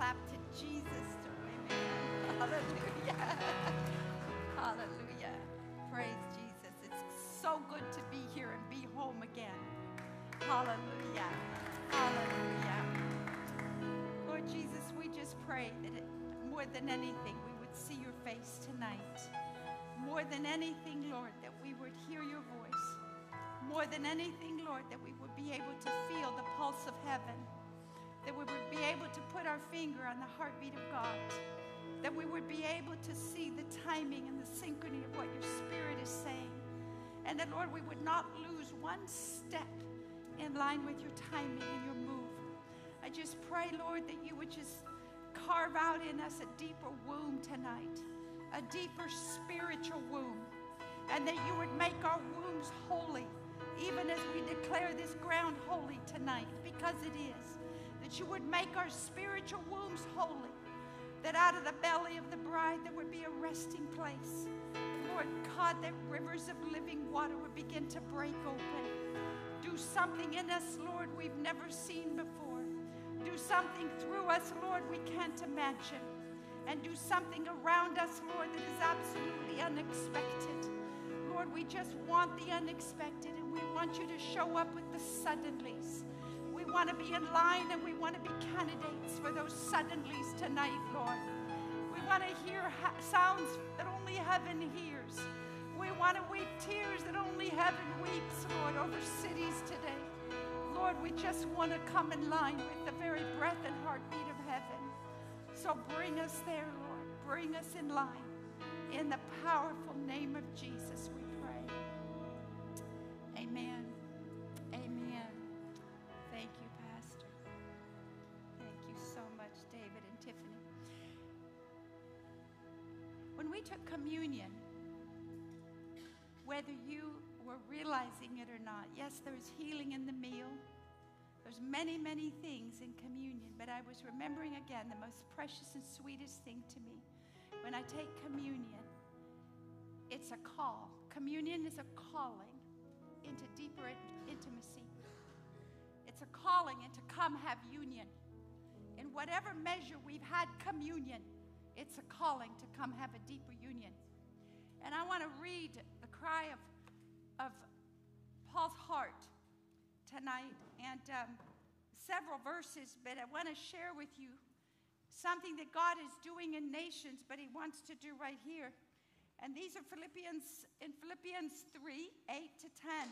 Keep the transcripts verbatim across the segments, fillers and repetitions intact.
clap to Jesus. Amen. Hallelujah. Hallelujah. Praise Jesus. It's so good to be here and be home again. Hallelujah. Hallelujah. Lord Jesus, we just pray that it, more than anything, we would see your face tonight. More than anything, Lord, that we would hear your voice. More than anything, Lord, that we would be able to feel the pulse of heaven. That we would be able to put our finger on the heartbeat of God. That we would be able to see the timing and the synchrony of what your Spirit is saying. And that, Lord, we would not lose one step in line with your timing and your move. I just pray, Lord, that you would just carve out in us a deeper womb tonight. A deeper spiritual womb. And that you would make our wombs holy. Even as we declare this ground holy tonight. Because it is. That you would make our spiritual wombs holy. That out of the belly of the bride there would be a resting place. Lord God, that rivers of living water would begin to break open. Do something in us, Lord, we've never seen before. Do something through us, Lord, we can't imagine. And do something around us, Lord, that is absolutely unexpected. Lord, we just want the unexpected, and we want you to show up with the suddenlies. We want to be in line, and we want to be candidates for those suddenlies tonight, Lord. We want to hear ha- sounds that only heaven hears. We want to weep tears that only heaven weeps, Lord, over cities today. Lord, we just want to come in line with the very breath and heartbeat of heaven. So bring us there, Lord. Bring us in line. In the powerful name of Jesus, we pray. Amen. Amen. Thank you, Pastor. Thank you so much, David and Tiffany. When we took communion, whether you were realizing it or not, yes, there's healing in the meal. There's many, many things in communion, but I was remembering again the most precious and sweetest thing to me. When I take communion, it's a call. Communion is a calling into deeper intimacy. It's a calling into come have union. In whatever measure we've had communion, it's a calling to come have a deeper union. And I want to read the cry of, of Paul's heart tonight, and um, several verses, but I want to share with you something that God is doing in nations, but he wants to do right here. And these are Philippians, in Philippians three, eight to ten.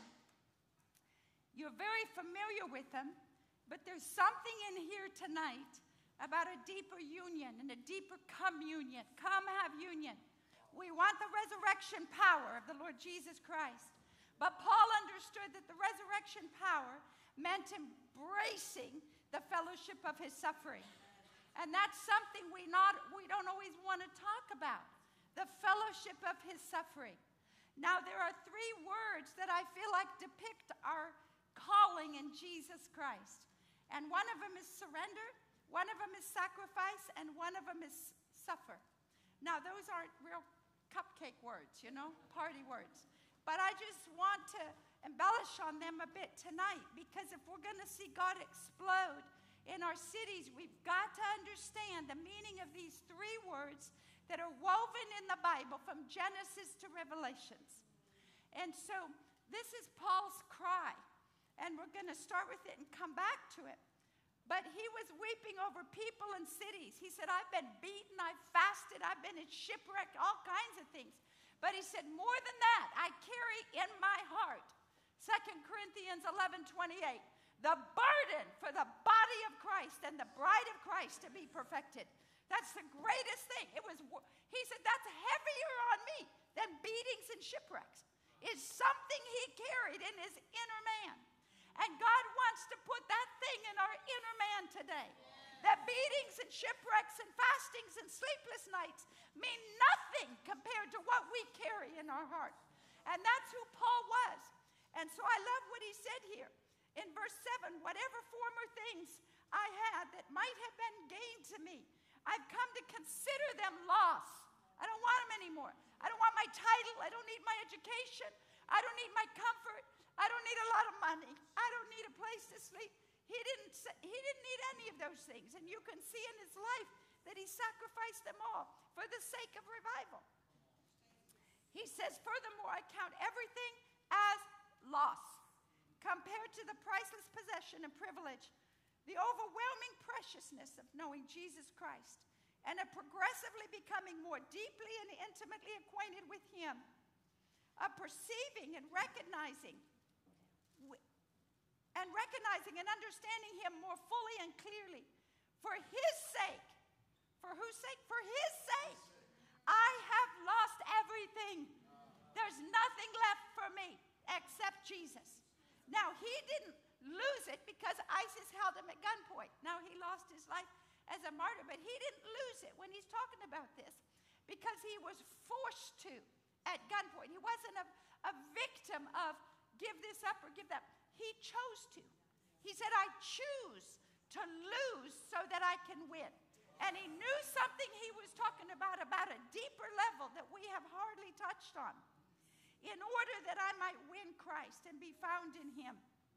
You're very familiar with them, but there's something in here tonight about a deeper union and a deeper communion. Come have union. We want the resurrection power of the Lord Jesus Christ. But Paul understood that the resurrection power meant embracing the fellowship of his suffering. And that's something we not we don't always want to talk about, the fellowship of his suffering. Now, there are three words that I feel like depict our calling in Jesus Christ. And one of them is surrender, one of them is sacrifice, and one of them is suffer. Now, those aren't real cupcake words, you know, party words. But I just want to embellish on them a bit tonight, because if we're going to see God explode in our cities, we've got to understand the meaning of these three words that are woven in the Bible from Genesis to Revelations. And so this is Paul's cry, and we're going to start with it and come back to it. But he was weeping over people and cities. He said, I've been beaten, I've fasted, I've been in shipwreck, all kinds of things. But he said, more than that, I carry in my heart, Second Corinthians eleven twenty-eight, the burden for the body of Christ and the bride of Christ to be perfected. That's the greatest thing. It was. He said, that's heavier on me than beatings and shipwrecks. It's something he carried in his inner man. And God wants to put that thing in our inner man today. That beatings and shipwrecks and fastings and sleepless nights mean nothing compared to what we carry in our heart. And that's who Paul was. And so I love what he said here. In verse seven, whatever former things I had that might have been gained to me, I've come to consider them loss. I don't want them anymore. I don't want my title. I don't need my education. I don't need my comfort. I don't need a lot of money. I don't need a place to sleep. He didn't, he didn't need any of those things. And you can see in his life that he sacrificed them all for the sake of revival. He says, furthermore, I count everything as loss compared to the priceless possession and privilege, the overwhelming preciousness of knowing Jesus Christ and of progressively becoming more deeply and intimately acquainted with him, of perceiving and recognizing and recognizing and understanding him more fully and clearly. For his sake, for whose sake? For his sake, I have lost everything. There's nothing left for me except Jesus. Now, he didn't lose it because ISIS held him at gunpoint. Now, he lost his life as a martyr, but he didn't lose it when he's talking about this because he was forced to at gunpoint. He wasn't a, a victim of give this up or give that. He chose to. He said, I choose to lose so that I can win. And he knew something he was talking about, about a deeper level that we have hardly touched on, in order that I might win Christ and be found in him.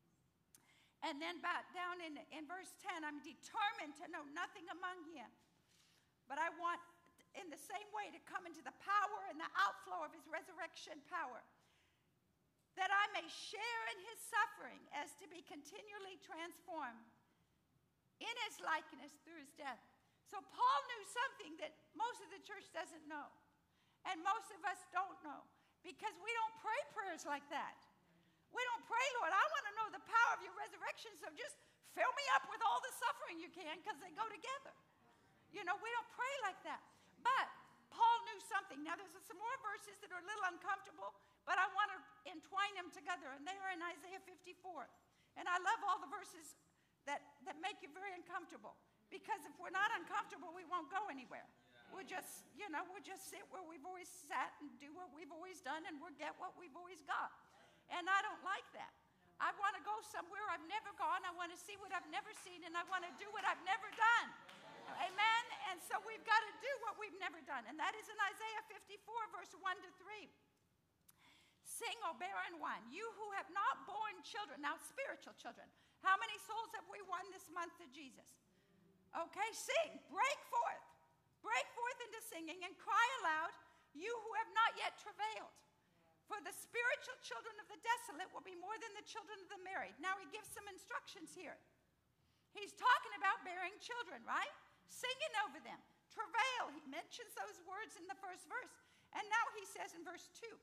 And then back down in, in verse ten, I'm determined to know nothing among him, but I want in the same way to come into the power and the outflow of his resurrection power, that I may share in his suffering as to be continually transformed in his likeness through his death. So Paul knew something that most of the church doesn't know, and most of us don't know, because we don't pray prayers like that. We don't pray, Lord, I want to know the power of your resurrection, so just fill me up with all the suffering you can, because they go together. You know, we don't pray like that. But Paul knew something. Now, there's some more verses that are a little uncomfortable, but I want to entwine them together, and they are in Isaiah fifty-four. And I love all the verses that, that make you very uncomfortable, because if we're not uncomfortable, we won't go anywhere. We'll just, you know, we'll just sit where we've always sat and do what we've always done, and we'll get what we've always got. And I don't like that. I want to go somewhere I've never gone. I want to see what I've never seen, and I want to do what I've never done. Amen? And so we've got to do what we've never done. And that is in Isaiah fifty-four, verse one to three. Sing, O barren one, you who have not borne children. Now, spiritual children. How many souls have we won this month to Jesus? Okay, sing. Break forth. Break forth into singing and cry aloud, you who have not yet travailed. For the spiritual children of the desolate will be more than the children of the married. Now he gives some instructions here. He's talking about bearing children, right? Singing over them. Travail. He mentions those words in the first verse. And now he says in verse two,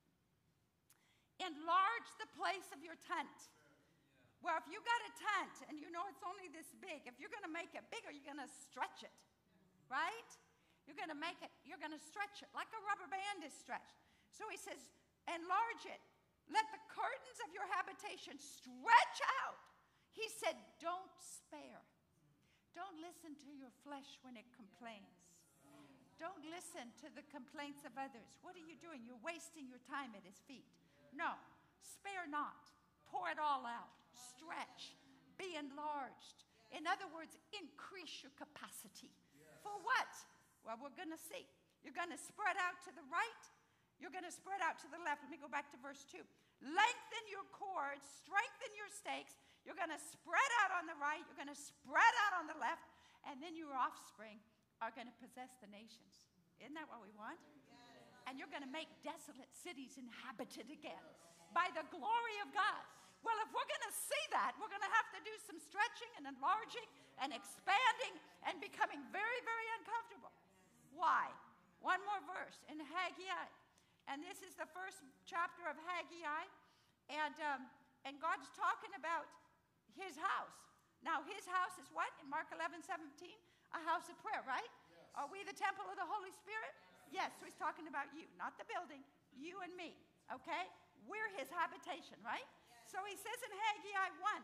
enlarge the place of your tent. Well, if you got a tent and you know it's only this big, if you're going to make it bigger, you're going to stretch it, right? You're going to make it, you're going to stretch it like a rubber band is stretched. So he says, enlarge it. Let the curtains of your habitation stretch out. He said, don't spare. Don't listen to your flesh when it complains. Don't listen to the complaints of others. What are you doing? You're wasting your time at his feet. No, spare not. Pour it all out. Stretch. Be enlarged. In other words, increase your capacity. For what? Well, we're going to see. You're going to spread out to the right. You're going to spread out to the left. Let me go back to verse two. Lengthen your cords. Strengthen your stakes. You're going to spread out on the right. You're going to spread out on the left. And then your offspring are going to possess the nations. Isn't that what we want? And you're going to make desolate cities inhabited again by the glory of God. Well, if we're going to see that, we're going to have to do some stretching and enlarging and expanding and becoming very, very uncomfortable. Why? One more verse in Haggai. And this is the first chapter of Haggai. And, um, and God's talking about his house. Now, his house is what? In Mark eleven seventeen, a house of prayer, right? Yes. Are we the temple of the Holy Spirit? Yes. Yes, so he's talking about you, not the building, you and me, okay? We're his habitation, right? Yes. So he says in Haggai one,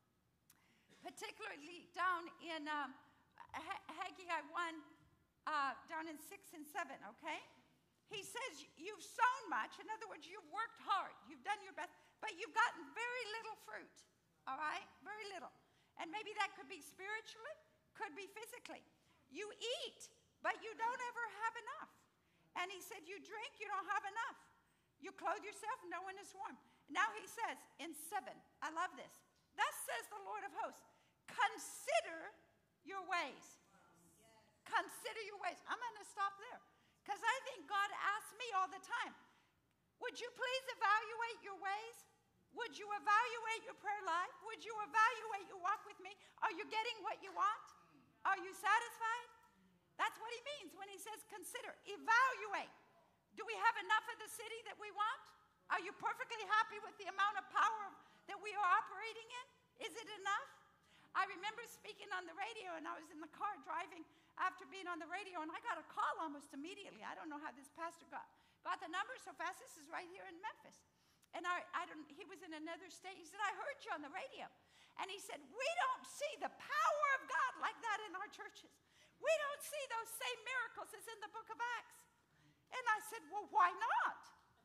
particularly down in um, Haggai one, uh, down in six and seven, okay? He says, you've sown much. In other words, you've worked hard. You've done your best, but you've gotten very little fruit, all right? Very little. And maybe that could be spiritually, could be physically. You eat, but you don't ever have enough. And he said, you drink, you don't have enough. You clothe yourself, no one is warm. Now he says in seven, I love this. Thus says the Lord of hosts. Consider your ways. Consider your ways. I'm going to stop there because I think God asks me all the time, would you please evaluate your ways? Would you evaluate your prayer life? Would you evaluate your walk with me? Are you getting what you want? Are you satisfied? That's what he means when he says consider. Evaluate. Do we have enough of the city that we want? Are you perfectly happy with the amount of power that we are operating in? Is it enough? I remember speaking on the radio, and I was in the car driving after being on the radio, and I got a call almost immediately. I don't know how this pastor got, got the number so fast. This is right here in Memphis. And I, I don't, he was in another state. He said, I heard you on the radio. And he said, we don't see the power of God like that in our churches. We don't see those same miracles as in the book of Acts. And I said, well, why not?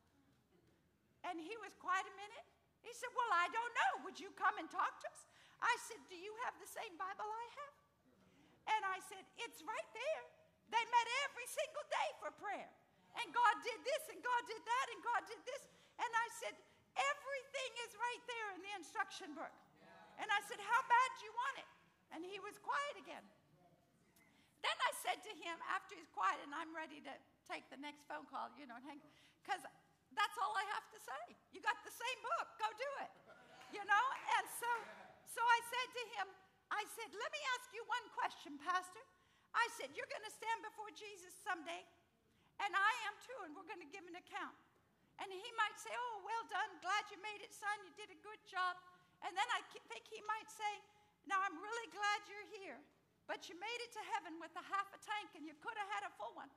And he was quiet a minute. He said, well, I don't know. Would you come and talk to us? I said, do you have the same Bible I have? And I said, it's right there. They met every single day for prayer. And God did this, and God did that, and God did this. And I said, everything is right there in the instruction book. And I said, how bad do you want it? And he was quiet again. Then I said to him, after he's quiet, and I'm ready to take the next phone call, you know, because that's all I have to say. You got the same book. Go do it. You know? And so, so I said to him, I said, let me ask you one question, Pastor. I said, you're going to stand before Jesus someday, and I am too, and we're going to give an account. And he might say, oh, well done. Glad you made it, son. You did a good job. And then I think he might say, now I'm really glad you're here, but you made it to heaven with a half a tank, and you could have had a full one.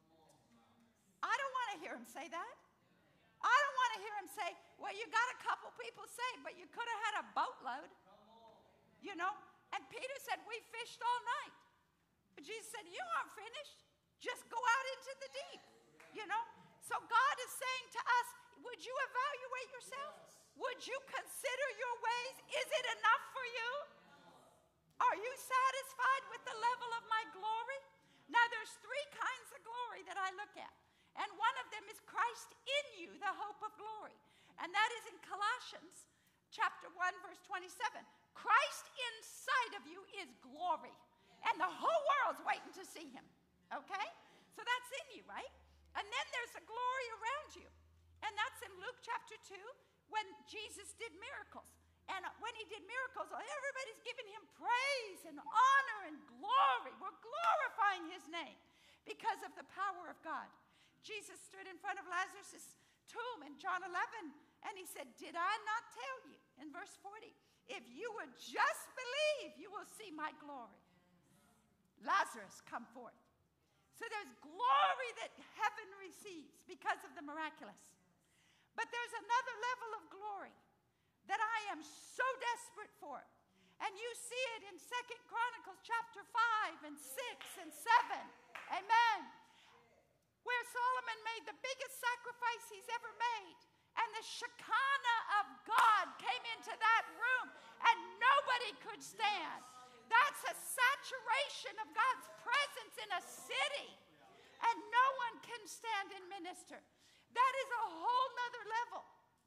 I don't want to hear him say that. I don't want to hear him say, well, you got a couple people saved, but you could have had a boatload. You know? And Peter said, we fished all night. But Jesus said, you aren't finished. Just go out into the deep. You know? So God is saying to us, would you evaluate yourself? Would you consider your ways? Is it enough for you? Are you satisfied with the level of my glory? Now, there's three kinds of glory that I look at. And one of them is Christ in you, the hope of glory. And that is in Colossians chapter one, verse twenty-seven. Christ inside of you is glory. And the whole world's waiting to see him. Okay? So that's in you, right? And then there's a glory around you. And that's in Luke chapter two, when Jesus did miracles. And when he did miracles, everybody's giving him praise and honor and glory. We're glorifying his name because of the power of God. Jesus stood in front of Lazarus' tomb in John eleven, and he said, did I not tell you, in verse forty, if you would just believe, you will see my glory. Lazarus, come forth. So there's glory that heaven receives because of the miraculous. But there's another level of glory that I am so desperate for. And you see it in Second Chronicles chapter five and six and seven. Amen. Where Solomon made the biggest sacrifice he's ever made. And the Shekinah of God came into that room and nobody could stand. That's a saturation of God's presence in a city. And no one can stand and minister. That is a whole nother level.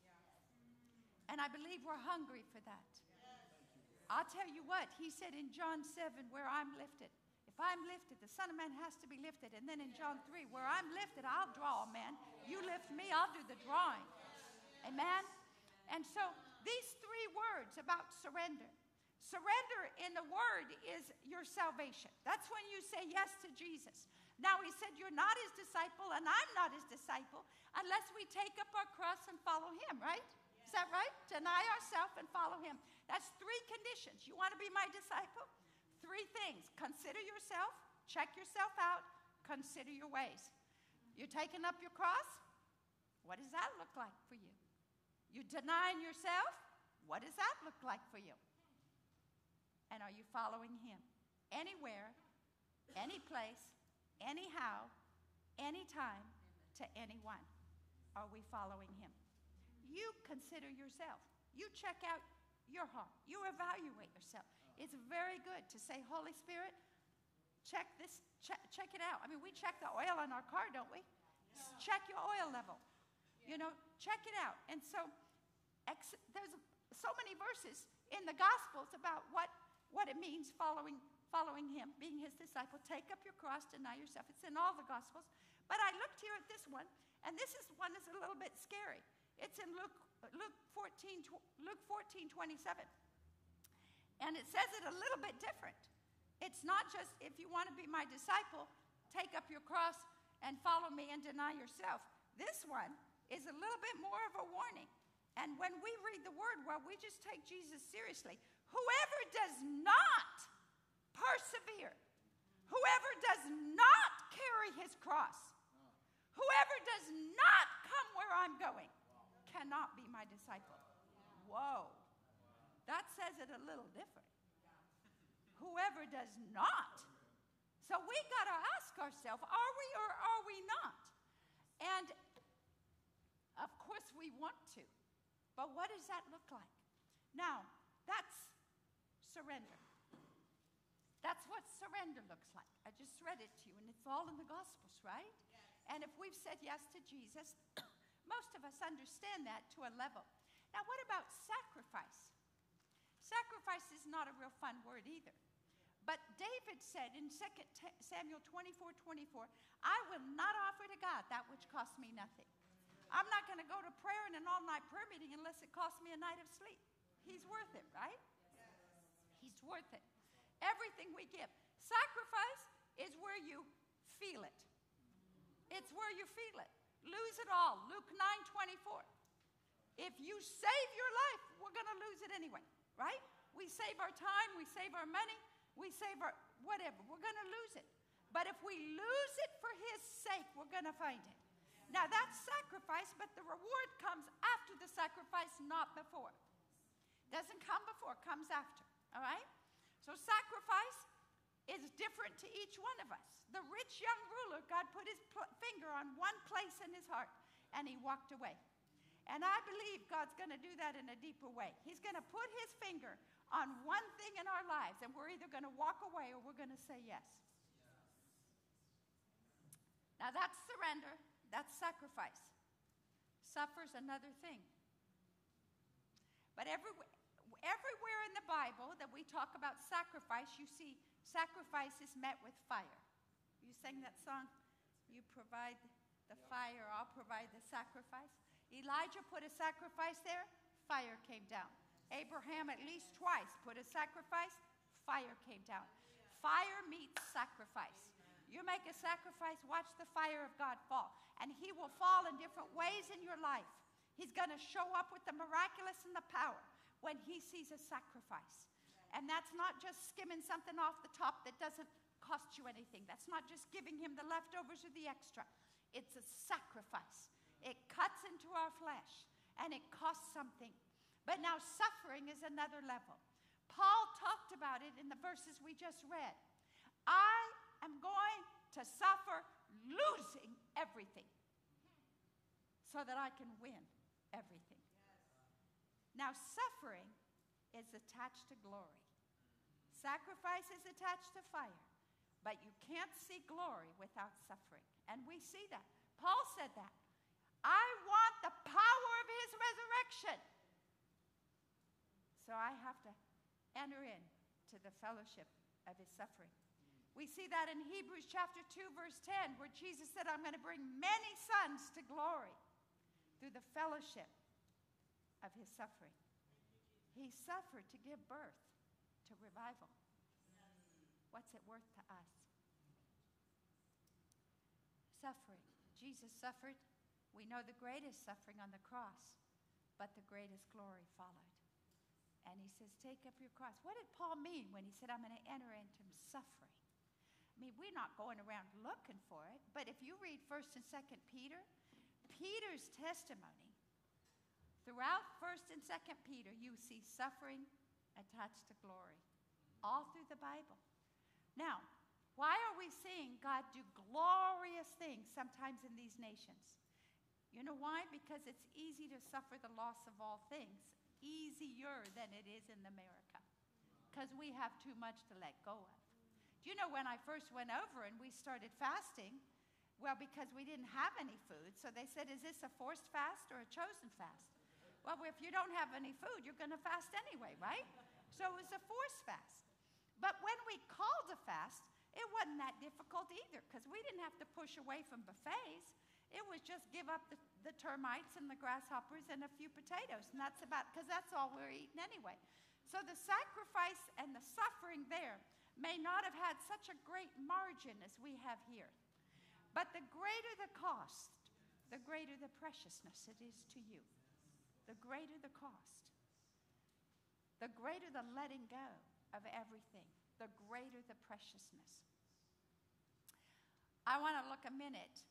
And I believe we're hungry for that. I'll tell you what, he said in John seven, where I'm lifted. If I'm lifted, the Son of Man has to be lifted. And then in John three, where I'm lifted, I'll draw, man. You lift me, I'll do the drawing. Amen? And so these three words about surrender. Surrender in the word is your salvation. That's when you say yes to Jesus. Now he said you're not his disciple and I'm not his disciple unless we take up our cross and follow him, right? Is that right? Deny ourselves and follow him. That's three conditions. You want to be my disciple? Three things. Consider yourself. Check yourself out. Consider your ways. You're taking up your cross? What does that look like for you? You're denying yourself? What does that look like for you? And are you following him? Anywhere, any place, anyhow, anytime, to anyone. Are we following him? You consider yourself. You check out your heart. You evaluate yourself. It's very good to say, Holy Spirit, check this, check, check it out. I mean, we check the oil on our car, don't we? Yeah. Check your oil level. Yeah. You know, check it out. And so, ex- there's so many verses in the Gospels about what, what it means following, following him, being his disciple. Take up your cross, deny yourself. It's in all the Gospels. But I looked here at this one, and this is one that's a little bit scary. It's in Luke, Luke fourteen, Luke fourteen twenty-seven. And it says it a little bit different. It's not just, if you want to be my disciple, take up your cross and follow me and deny yourself. This one is a little bit more of a warning. And when we read the word, well, we just take Jesus seriously. Whoever does not persevere, whoever does not carry his cross, whoever does not come where I'm going, cannot be my disciple. Whoa. That says it a little different. Whoever does not. So we got to ask ourselves, are we or are we not? And of course we want to. But what does that look like? Now, that's surrender. That's what surrender looks like. I just read it to you, and it's all in the Gospels, right? Yes. And if we've said yes to Jesus, most of us understand that to a level. Now, what about sacrifice? Sacrifice is not a real fun word either. But David said in Second Samuel twenty-four twenty-four, I will not offer to God that which costs me nothing. I'm not going to go to prayer in an all-night prayer meeting unless it costs me a night of sleep. He's worth it, right? Yes. He's worth it. Everything we give. Sacrifice is where you feel it. It's where you feel it. Lose it all. Luke nine twenty-four. If you save your life, we're going to lose it anyway, right? We save our time, we save our money, we save our whatever. We're going to lose it. But if we lose it for his sake, we're going to find it. Now, that's sacrifice, but the reward comes after the sacrifice, not before. Doesn't come before, comes after, all right? So sacrifice is different to each one of us. The rich young ruler, God put his pl- finger on one place in his heart, and he walked away. And I believe God's going to do that in a deeper way. He's going to put his finger on one thing in our lives, and we're either going to walk away or we're going to say yes. Now, that's surrender. That's sacrifice. Suffer's another thing. But everywhere, everywhere in the Bible that we talk about sacrifice, you see sacrifice is met with fire. You sang that song, you provide the fire, I'll provide the sacrifice. Elijah put a sacrifice there, fire came down. Abraham at least twice put a sacrifice, fire came down. Fire meets sacrifice. You make a sacrifice, watch the fire of God fall. And he will fall in different ways in your life. He's going to show up with the miraculous and the power when he sees a sacrifice. And that's not just skimming something off the top that doesn't cost you anything. That's not just giving him the leftovers or the extra. It's a sacrifice. It cuts into our flesh, and it costs something. But now suffering is another level. Paul talked about it in the verses we just read. I am going to suffer losing everything so that I can win everything. Now, suffering is attached to glory. Sacrifice is attached to fire. But you can't see glory without suffering. And we see that. Paul said that. I want the power of his resurrection. So I have to enter into the fellowship of his suffering. We see that in Hebrews chapter two, verse ten, where Jesus said, I'm going to bring many sons to glory through the fellowship of his suffering. He suffered to give birth to revival. What's it worth to us? Suffering. Jesus suffered. We know the greatest suffering on the cross, but the greatest glory followed. And he says, take up your cross. What did Paul mean when he said, I'm going to enter into suffering? I mean, we're not going around looking for it, but if you read First and Second Peter, Peter's testimony, throughout First and Second Peter, you see suffering attached to glory, all through the Bible. Now, why are we seeing God do glorious things sometimes in these nations? You know why? Because it's easy to suffer the loss of all things, easier than it is in America, because we have too much to let go of. Do you know when I first went over and we started fasting, well, because we didn't have any food, so they said, is this a forced fast or a chosen fast? Well, if you don't have any food, you're going to fast anyway, right? So it was a forced fast. But when we called a fast, it wasn't that difficult either, because we didn't have to push away from buffets. It was just give up the, the termites and the grasshoppers and a few potatoes, and that's about, because that's all we're eating anyway. So the sacrifice and the suffering there may not have had such a great margin as we have here. But the greater the cost, the greater the preciousness it is to you. The greater the cost, the greater the letting go of everything, the greater the preciousness. I want to look a minute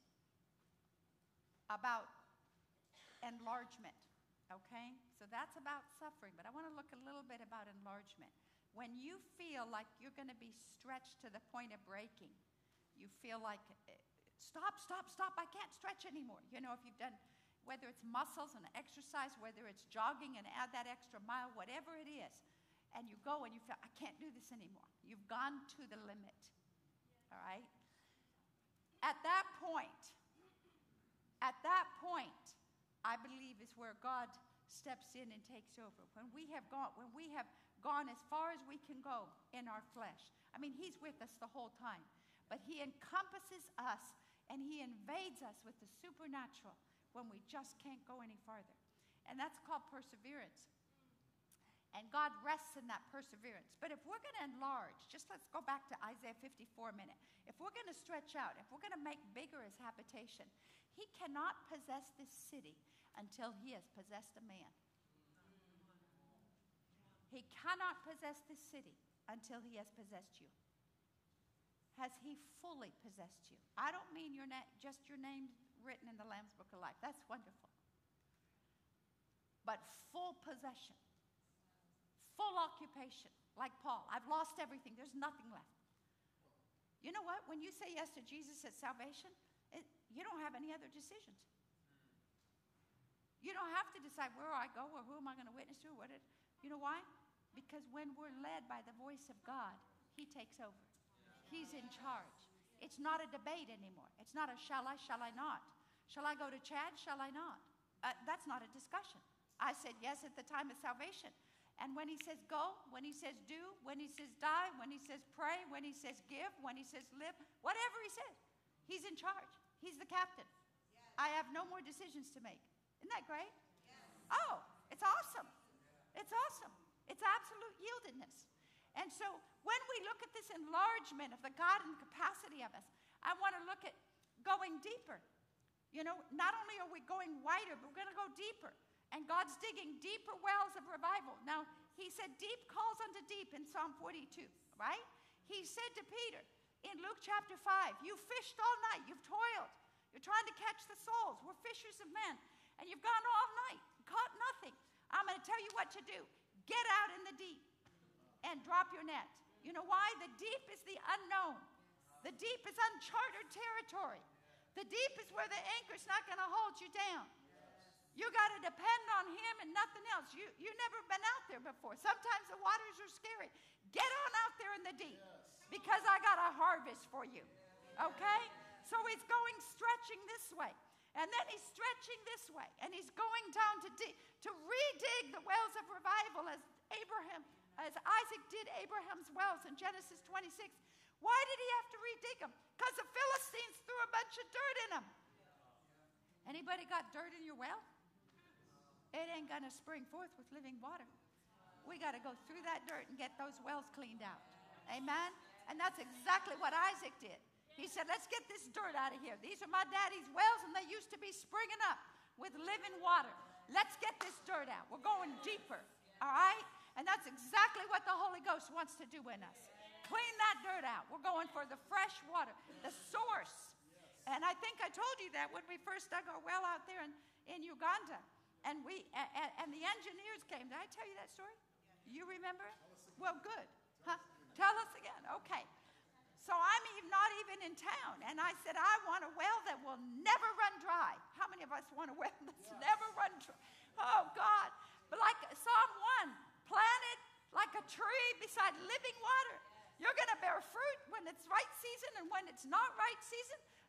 about enlargement, okay? So that's about suffering, but I want to look a little bit about enlargement. When you feel like you're going to be stretched to the point of breaking, you feel like, stop, stop, stop, I can't stretch anymore. You know, if you've done, whether it's muscles and exercise, whether it's jogging and add that extra mile, whatever it is, and you go and you feel, I can't do this anymore. You've gone to the limit, all right? At that point, at that point, I believe is where God steps in and takes over. When we have gone, when we have gone as far as we can go in our flesh. I mean, he's with us the whole time, but he encompasses us and he invades us with the supernatural when we just can't go any farther. And that's called perseverance. And God rests in that perseverance. But if we're going to enlarge, just let's go back to Isaiah fifty-four a minute. If we're going to stretch out, if we're going to make bigger his habitation, he cannot possess this city until he has possessed a man. He cannot possess this city until he has possessed you. Has he fully possessed you? I don't mean your na- just your name written in the Lamb's Book of Life. That's wonderful. But full possession. Full occupation, like Paul. I've lost everything. There's nothing left. You know what? When you say yes to Jesus at salvation, it, you don't have any other decisions. You don't have to decide where I go or who am I going to witness to. Or what it, you know why? Because when we're led by the voice of God, he takes over. He's in charge. It's not a debate anymore. It's not a shall I, shall I not. Shall I go to Chad, shall I not? Uh, that's not a discussion. I said yes at the time of salvation. And when he says go, when he says do, when he says die, when he says pray, when he says give, when he says live, whatever he says, he's in charge. He's the captain. Yes. I have no more decisions to make. Isn't that great? Yes. Oh, it's awesome. It's awesome. It's absolute yieldedness. And so when we look at this enlargement of the God and capacity of us, I want to look at going deeper. You know, not only are we going wider, but we're going to go deeper. And God's digging deeper wells of revival. Now, he said deep calls unto deep in Psalm forty-two, right? He said to Peter in Luke chapter five, you fished all night, you've toiled. You're trying to catch the souls. We're fishers of men. And you've gone all night, caught nothing. I'm going to tell you what to do. Get out in the deep and drop your net. You know why? The deep is the unknown. The deep is uncharted territory. The deep is where the anchor's not going to hold you down. You got to depend on him and nothing else. You, you've never been out there before. Sometimes the waters are scary. Get on out there in the deep because I got a harvest for you. Okay? So he's going stretching this way. And then he's stretching this way. And he's going down to, di- to redig the wells of revival as Abraham, as Isaac did Abraham's wells in Genesis twenty-six. Why did he have to redig them? Because the Philistines threw a bunch of dirt in them. Anybody got dirt in your well? It ain't going to spring forth with living water. We got to go through that dirt and get those wells cleaned out. Amen? And that's exactly what Isaac did. He said, let's get this dirt out of here. These are my daddy's wells, and they used to be springing up with living water. Let's get this dirt out. We're going deeper. All right? And that's exactly what the Holy Ghost wants to do in us. Clean that dirt out. We're going for the fresh water, the source. And I think I told you that when we first dug our well out there in, in Uganda. And we and, and the engineers came. Did I tell you that story? You remember it? Well, good. Huh? Tell us again. Okay. So I'm even, not even in town. And I said, I want a well that will never run dry. How many of us want a well that's yes. never run dry? Oh, God. But like Psalm one, planted like a tree beside living water. You're going to bear fruit when it's right season and when it's not right season.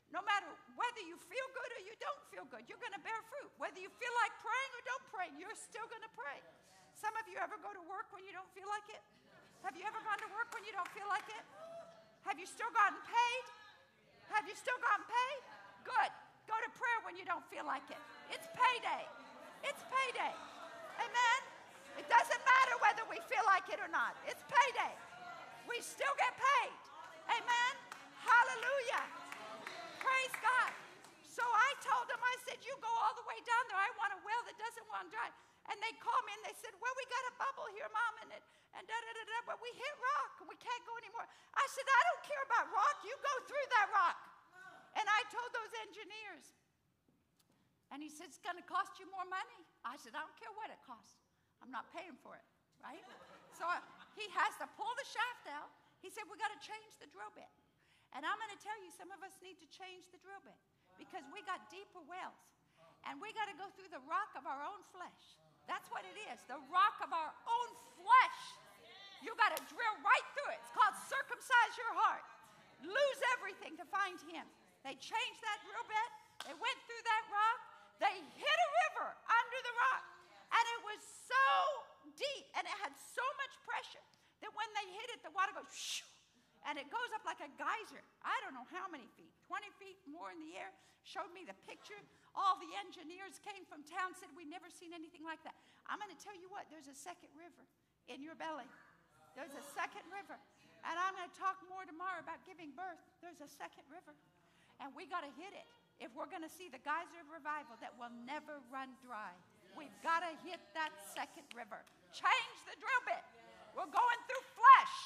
No matter whether you feel good or you don't feel good, you're going to bear fruit. Whether you feel like praying or don't pray, you're still going to pray. Some of you ever go to work when you don't feel like it? Have you ever gone to work when you don't feel like it? Have you still gotten paid? Have you still gotten paid? Good. Go to prayer when you don't feel like it. It's payday. It's payday. Amen? It doesn't matter whether we feel like it or not. It's payday. We still get paid. Amen? Hallelujah. Praise God. So I told them, I said, you go all the way down there. I want a well that doesn't run dry. And they called me and they said, well, we got a bubble here, Mom, and it, and da da da da, but we hit rock and we can't go anymore. I said, I don't care about rock. You go through that rock. And I told those engineers. And he said, it's going to cost you more money. I said, I don't care what it costs. I'm not paying for it, right? So uh, he has to pull the shaft out. He said, we got to change the drill bit. And I'm going to tell you, some of us need to change the drill bit because we got deeper wells. And we got to go through the rock of our own flesh. That's what it is, the rock of our own flesh. You got to drill right through it. It's called circumcise your heart. Lose everything to find him. They changed that drill bit. They went through that rock. They hit a river under the rock. And it was so deep and it had so much pressure that when they hit it, the water goes shoo, and it goes up like a geyser. I don't know how many feet, twenty feet more in the air. Showed me the picture. All the engineers came from town, said, we've never seen anything like that. I'm going to tell you what, there's a second river in your belly. There's a second river. And I'm going to talk more tomorrow about giving birth. There's a second river. And we got to hit it if we're going to see the geyser of revival that will never run dry. We've got to hit that second river. Change the drill bit. We're going through flesh.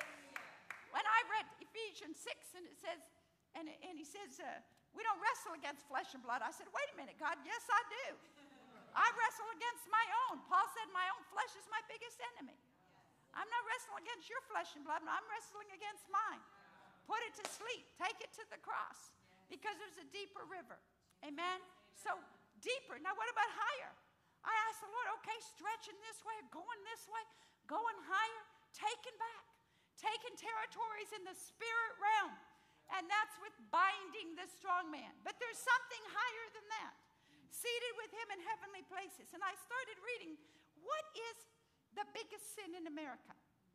When I read Ephesians six, and it says, and, and he says, uh, we don't wrestle against flesh and blood. I said, wait a minute, God. Yes, I do. I wrestle against my own. Paul said, my own flesh is my biggest enemy. I'm not wrestling against your flesh and blood. I'm wrestling against mine. Put it to sleep. Take it to the cross. Because there's a deeper river. Amen? So, deeper. Now, what about higher? I asked the Lord, okay, stretching this way, going this way, going higher, taking back, taking territories in the spirit realm. And that's with binding the strong man. But there's something higher than that. Seated with him in heavenly places. And I started reading, what is the biggest sin in America?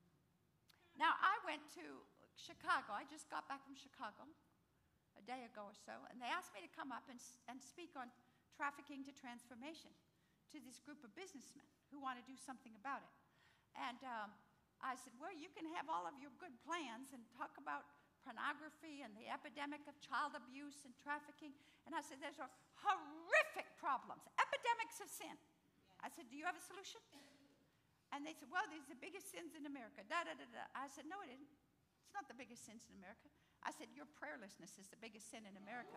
Now, I went to Chicago. I just got back from Chicago a day ago or so. And they asked me to come up and, and speak on trafficking to transformation to this group of businessmen who want to do something about it. And um, I said, well, you can have all of your good plans and talk about pornography and the epidemic of child abuse and trafficking. And I said, there's are horrific problems, epidemics of sin. I said, do you have a solution? And they said, well, these are the biggest sins in America. Da, da, da, da. I said, no, it isn't. It's not the biggest sins in America. I said, your prayerlessness is the biggest sin in America.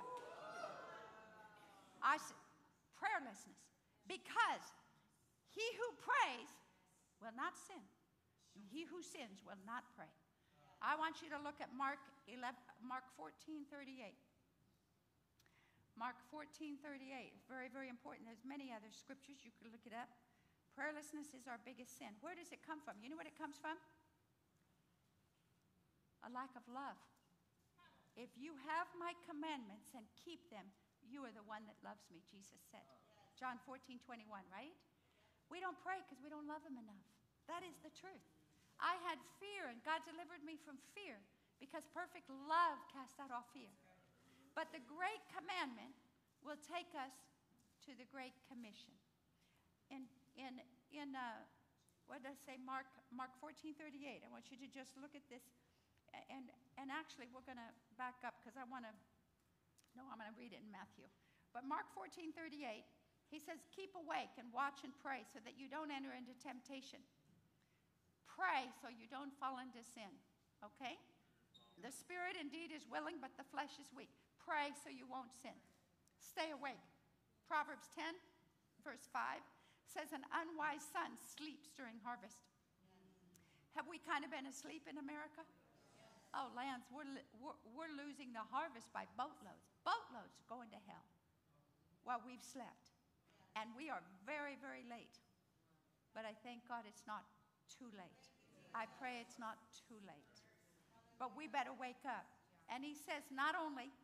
I said, prayerlessness. Because he who prays will not sin. And he who sins will not pray. I want you to look at Mark eleven, Mark fourteen thirty-eight. Mark fourteen thirty-eight. Very, very important. There's many other scriptures. You can look it up. Prayerlessness is our biggest sin. Where does it come from? You know what it comes from? A lack of love. If you have my commandments and keep them, you are the one that loves me, Jesus said. John fourteen twenty-one, right? We don't pray because we don't love him enough. That is the truth. I had fear, and God delivered me from fear because perfect love casts out all fear. But the great commandment will take us to the great commission. In in in uh, what did I say? Mark Mark fourteen thirty-eight. I want you to just look at this, and and actually we're going to back up because I want to. No, I'm going to read it in Matthew. But Mark fourteen thirty-eight, he says, "Keep awake and watch and pray, so that you don't enter into temptation." Pray so you don't fall into sin, okay? The spirit indeed is willing, but the flesh is weak. Pray so you won't sin. Stay awake. Proverbs ten, verse five, says an unwise son sleeps during harvest. Have we kind of been asleep in America? Oh, Lance, we're, we're, we're losing the harvest by boatloads. Boatloads going to hell while we've slept. And we are very, very late. But I thank God it's not too late. I pray it's not too late. But we better wake up. And he says not only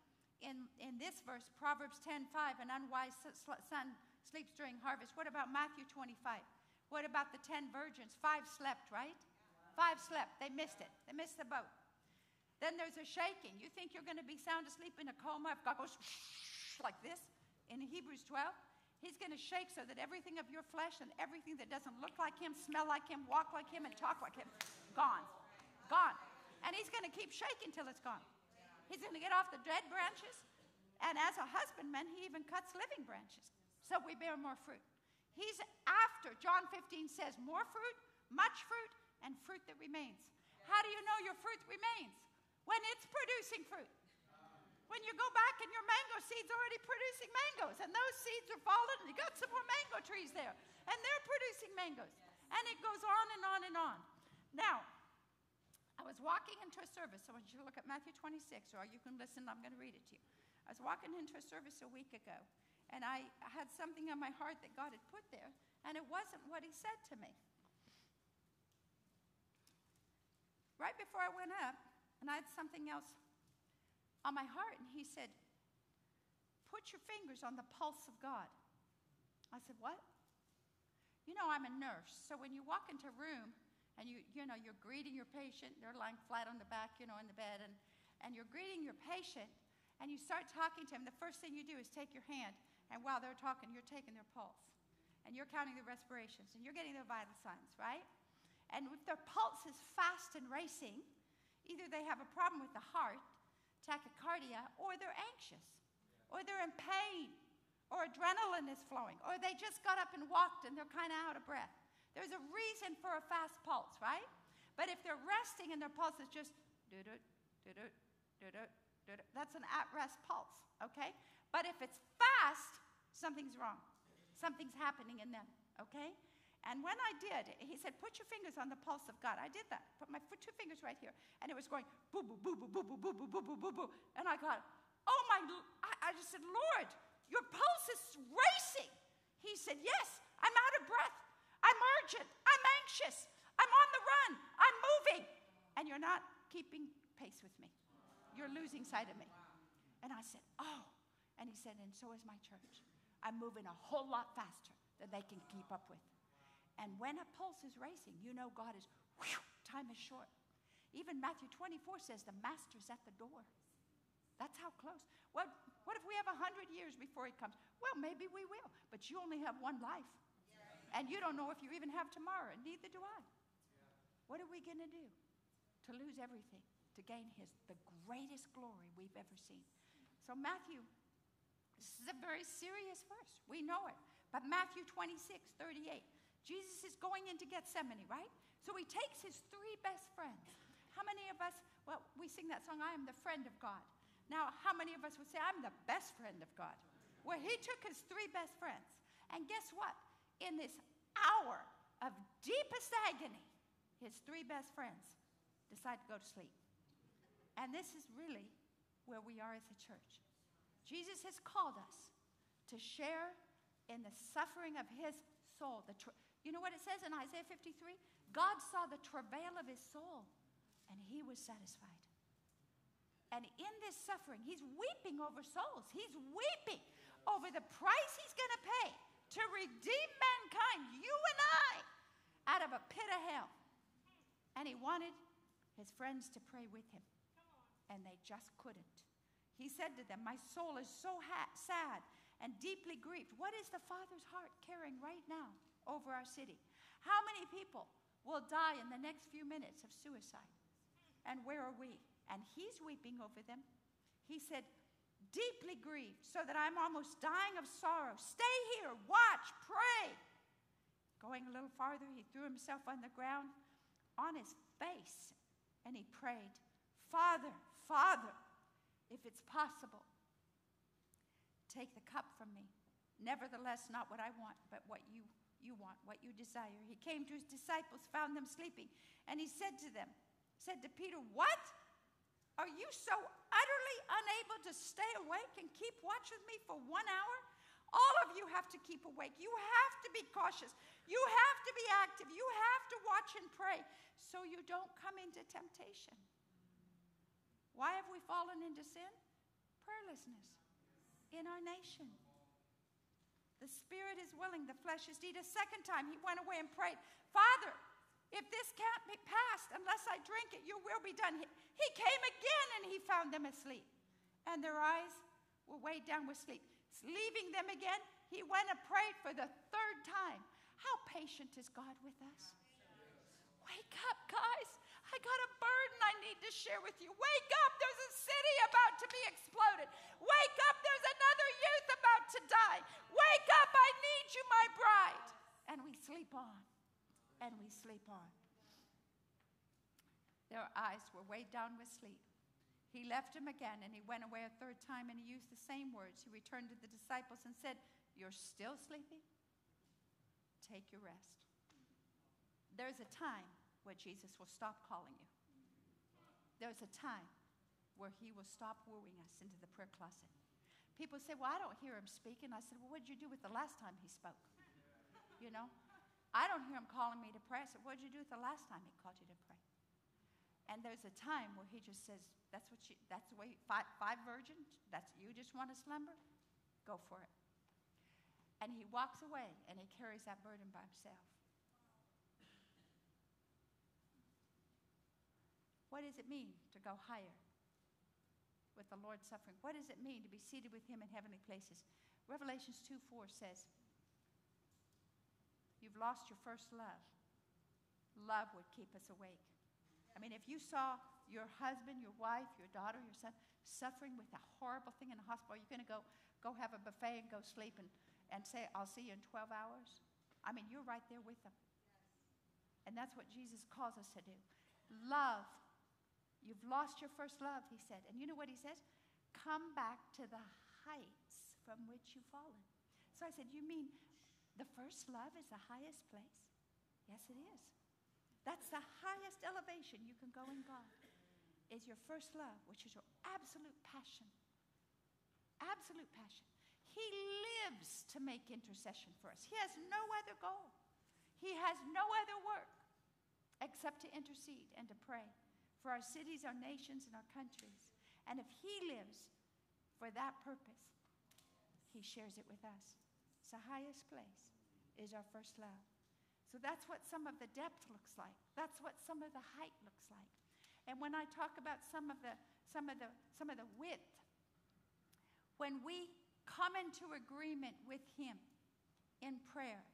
in, in this verse, Proverbs ten five, an unwise son sleeps during harvest. What about Matthew twenty-five? What about the ten virgins? Five slept, right? Five slept. They missed it. They missed the boat. Then there's a shaking. You think you're going to be sound asleep in a coma if God goes like this in Hebrews twelve? He's going to shake so that everything of your flesh and everything that doesn't look like him, smell like him, walk like him, and talk like him, gone. Gone. And he's going to keep shaking till it's gone. He's going to get off the dead branches. And as a husbandman, he even cuts living branches. So we bear more fruit. He's after, John fifteen says, more fruit, much fruit, and fruit that remains. How do you know your fruit remains? When it's producing fruit. When you go back and your mango seed's already producing mangoes, and those seeds are fallen, and you got some more mango trees there, and they're producing mangoes. And it goes on and on and on. Now, I was walking into a service. I want you to look at Matthew twenty-six, or you can listen. I'm going to read it to you. I was walking into a service a week ago, and I had something on my heart that God had put there, and it wasn't what he said to me. Right before I went up, and I had something else on my heart, and he said, put your fingers on the pulse of God. I said, what? You know, I'm a nurse, so when you walk into a room, and you, you know, you're greeting your patient, they're lying flat on the back, you know, in the bed, and, and you're greeting your patient, and you start talking to him, the first thing you do is take your hand, and while they're talking, you're taking their pulse, and you're counting the respirations, and you're getting their vital signs, right? And if their pulse is fast and racing, either they have a problem with the heart, tachycardia, or they're anxious, or they're in pain, or adrenaline is flowing, or they just got up and walked and they're kind of out of breath. There's a reason for a fast pulse, right? But if they're resting and their pulse is just do-do, do-do, do-do, do-do, that's an at-rest pulse, okay? But if it's fast, something's wrong. Something's happening in them, okay? And when I did, he said, put your fingers on the pulse of God. I did that. Put my two fingers right here. And it was going boo, boo, boo, boo, boo, boo, boo, boo, boo, boo, boo, boo. And I got, oh my, I, I just said, Lord, your pulse is racing. He said, yes, I'm out of breath. I'm urgent. I'm anxious. I'm on the run. I'm moving. And you're not keeping pace with me. You're losing sight of me. And I said, oh. And he said, and so is my church. I'm moving a whole lot faster than they can keep up with. And when a pulse is racing, you know God is, whew, time is short. Even Matthew twenty-four says the master's at the door. That's how close. What, what if we have a hundred years before he comes? Well, maybe we will, but you only have one life. And you don't know if you even have tomorrow, and neither do I. What are we going to do to lose everything, to gain his, the greatest glory we've ever seen? So Matthew, this is a very serious verse. We know it. But Matthew twenty-six, thirty-eight. Jesus is going into Gethsemane, right? So he takes his three best friends. How many of us, well, we sing that song, I am the friend of God. Now, how many of us would say, I'm the best friend of God? Well, he took his three best friends. And guess what? In this hour of deepest agony, his three best friends decide to go to sleep. And this is really where we are as a church. Jesus has called us to share in the suffering of his soul. The tra- you know what it says in Isaiah fifty-three? God saw the travail of his soul, and he was satisfied. And in this suffering, he's weeping over souls. He's weeping over the price he's going to pay to redeem mankind, you and I, out of a pit of hell. And he wanted his friends to pray with him, and they just couldn't. He said to them, my soul is so ha- sad and deeply grieved. What is the Father's heart carrying right now over our city? How many people will die in the next few minutes of suicide? And where are we? And he's weeping over them. He said, deeply grieved, so that I'm almost dying of sorrow. Stay here, watch, pray. Going a little farther, he threw himself on the ground, on his face, and he prayed, Father, Father, if it's possible, take the cup from me. Nevertheless, not what I want, but what you, you want, what you desire. He came to his disciples, found them sleeping, and he said to them, said to Peter, what? Are you so utterly unable to stay awake and keep watch with me for one hour? All of you have to keep awake. You have to be cautious. You have to be active. You have to watch and pray so you don't come into temptation. Why have we fallen into sin? prayerlessness in our nation. The spirit is willing, the flesh is dead. A second time, he went away and prayed, Father, if this can't be passed unless I drink it, your will be done. He, he came again and he found them asleep. And their eyes were weighed down with sleep. Leaving them again, he went and prayed for the third time. How patient is God with us? Wake up, guys. I got a burden I need to share with you. Wake up. There's a city about to be exploded. Wake up. There's another youth about to die. Wake up. I need you, my bride. And we sleep on. And we sleep on. Their eyes were weighed down with sleep. He left him again, and he went away a third time, and he used the same words. He returned to the disciples and said, You're still sleeping? Take your rest. There's a time where Jesus will stop calling you. There's a time where he will stop wooing us into the prayer closet. People say, well, I don't hear him speaking. I said, well, what did you do with the last time he spoke? You know, I don't hear him calling me to pray. I said, what did you do with the last time he called you to pray? And there's a time where he just says, that's what you, that's the way, five, five virgins, that's, you just want to slumber? Go for it. And he walks away and he carries that burden by himself. What does it mean to go higher with the Lord suffering? What does it mean to be seated with him in heavenly places? Revelations two four says, you've lost your first love. Love would keep us awake. I mean, if you saw your husband, your wife, your daughter, your son suffering with a horrible thing in the hospital, you're going to go, go have a buffet and go sleep and, and say, I'll see you in twelve hours? I mean, you're right there with them. And that's what Jesus calls us to do. Love. You've lost your first love, he said. And you know what he says? Come back to the heights from which you've fallen. So I said, you mean the first love is the highest place? Yes, it is. That's the highest elevation you can go in God, is your first love, which is your absolute passion. Absolute passion. He lives to make intercession for us. He has no other goal. He has no other work except to intercede and to pray for our cities, our nations, and our countries. And if he lives for that purpose, he shares it with us. It's the highest place is our first love. So that's what some of the depth looks like. That's what some of the height looks like. And when I talk about some of the some of the some of the width, when we come into agreement with him in prayer,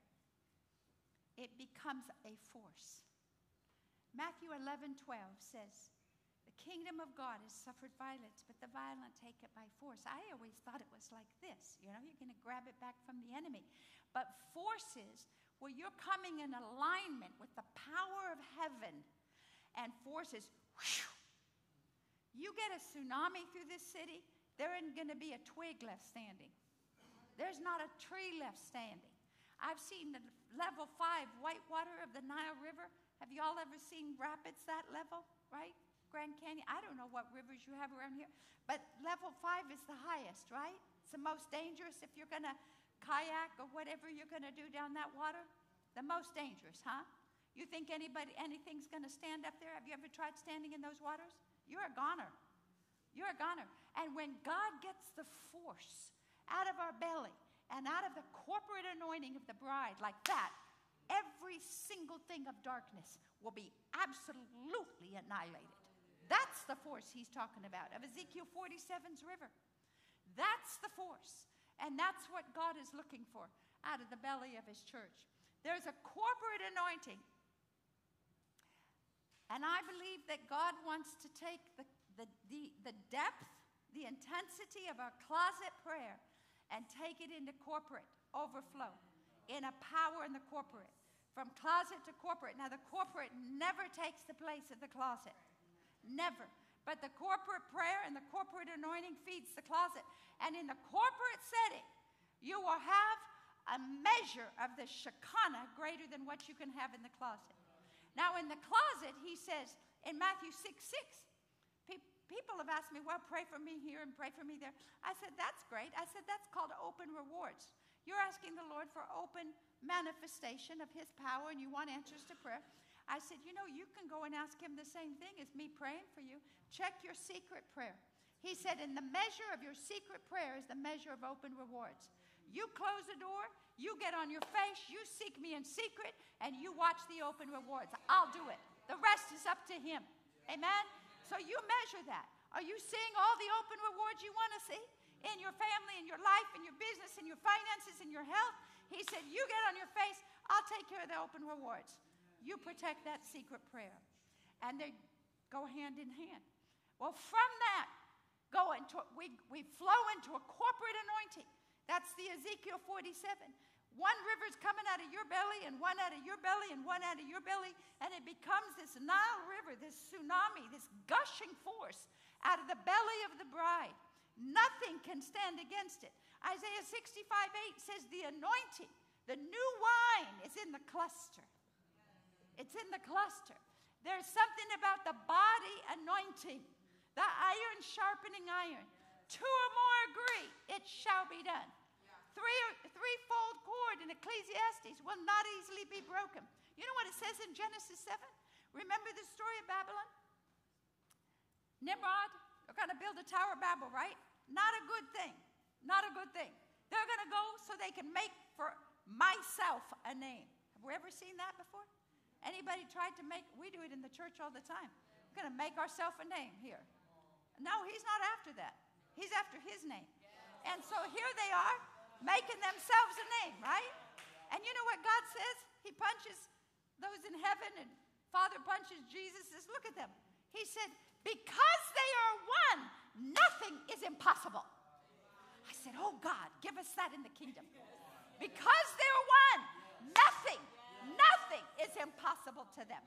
it becomes a force. Matthew eleven twelve says, the kingdom of God has suffered violence, but the violent take it by force. I always thought it was like this. You know, you're going to grab it back from the enemy. But force is where you're coming in alignment with the power of heaven, and forces, whew, you get a tsunami through this city, there isn't going to be a twig left standing. There's not a tree left standing. I've seen the level five whitewater of the Nile River. Have you all ever seen rapids that level, right? Grand Canyon. I don't know what rivers you have around here, but level five is the highest, right? It's the most dangerous if you're going to kayak or whatever you're going to do down that water. The most dangerous, huh? You think anybody, anything's going to stand up there? Have you ever tried standing in those waters? You're a goner. You're a goner. And when God gets the force out of our belly and out of the corporate anointing of the bride like that, every single thing of darkness will be absolutely annihilated. That's the force he's talking about, of Ezekiel forty-seven's river. That's the force. And that's what God is looking for out of the belly of his church. There's a corporate anointing. And I believe that God wants to take the, the, the, the depth, the intensity of our closet prayer and take it into corporate overflow, in a power in the corporate. From closet to corporate. Now, the corporate never takes the place of the closet. Never. But the corporate prayer and the corporate anointing feeds the closet. And in the corporate setting, you will have a measure of the Shekinah greater than what you can have in the closet. Now, in the closet, he says in Matthew six six, pe- people have asked me, well, pray for me here and pray for me there. I said, that's great. I said, that's called open rewards. You're asking the Lord for open manifestation of his power and you want answers to prayer. I said, you know, you can go and ask him the same thing as me praying for you. Check your secret prayer. He said, in the measure of your secret prayer is the measure of open rewards. You close the door, you get on your face, you seek me in secret, and you watch the open rewards. I'll do it. The rest is up to him. Amen? So you measure that. Are you seeing all the open rewards you want to see in your family, in your life, in your business, in your finances, in your health? He said, you get on your face, I'll take care of the open rewards. You protect that secret prayer. And they go hand in hand. Well, from that, go into we, we flow into a corporate anointing. That's the Ezekiel forty-seven. One river's coming out of your belly, and one out of your belly, and one out of your belly, and it becomes this Nile River, this tsunami, this gushing force out of the belly of the bride. Nothing can stand against it. Isaiah sixty-five eight says the anointing, the new wine is in the cluster. It's in the cluster. There's something about the body anointing, the iron sharpening iron. Two or more agree, it shall be done. Three, threefold cord in Ecclesiastes will not easily be broken. You know what it says in Genesis seven? Remember the story of Babylon? Nimrod, they're going to build a Tower of Babel, right? Not a good thing. Not a good thing. They're going to go so they can make for myself a name. Have we ever seen that before? Anybody tried to make, we do it in the church all the time. We're going to make ourselves a name here. No, he's not after that. He's after his name. And so here they are, making themselves a name, right? And you know what God says? He punches those in heaven, and Father punches Jesus. Says, look at them. He said, because they are one, nothing is impossible. I said, oh God, give us that in the kingdom. Because they're one, nothing, nothing is impossible to them.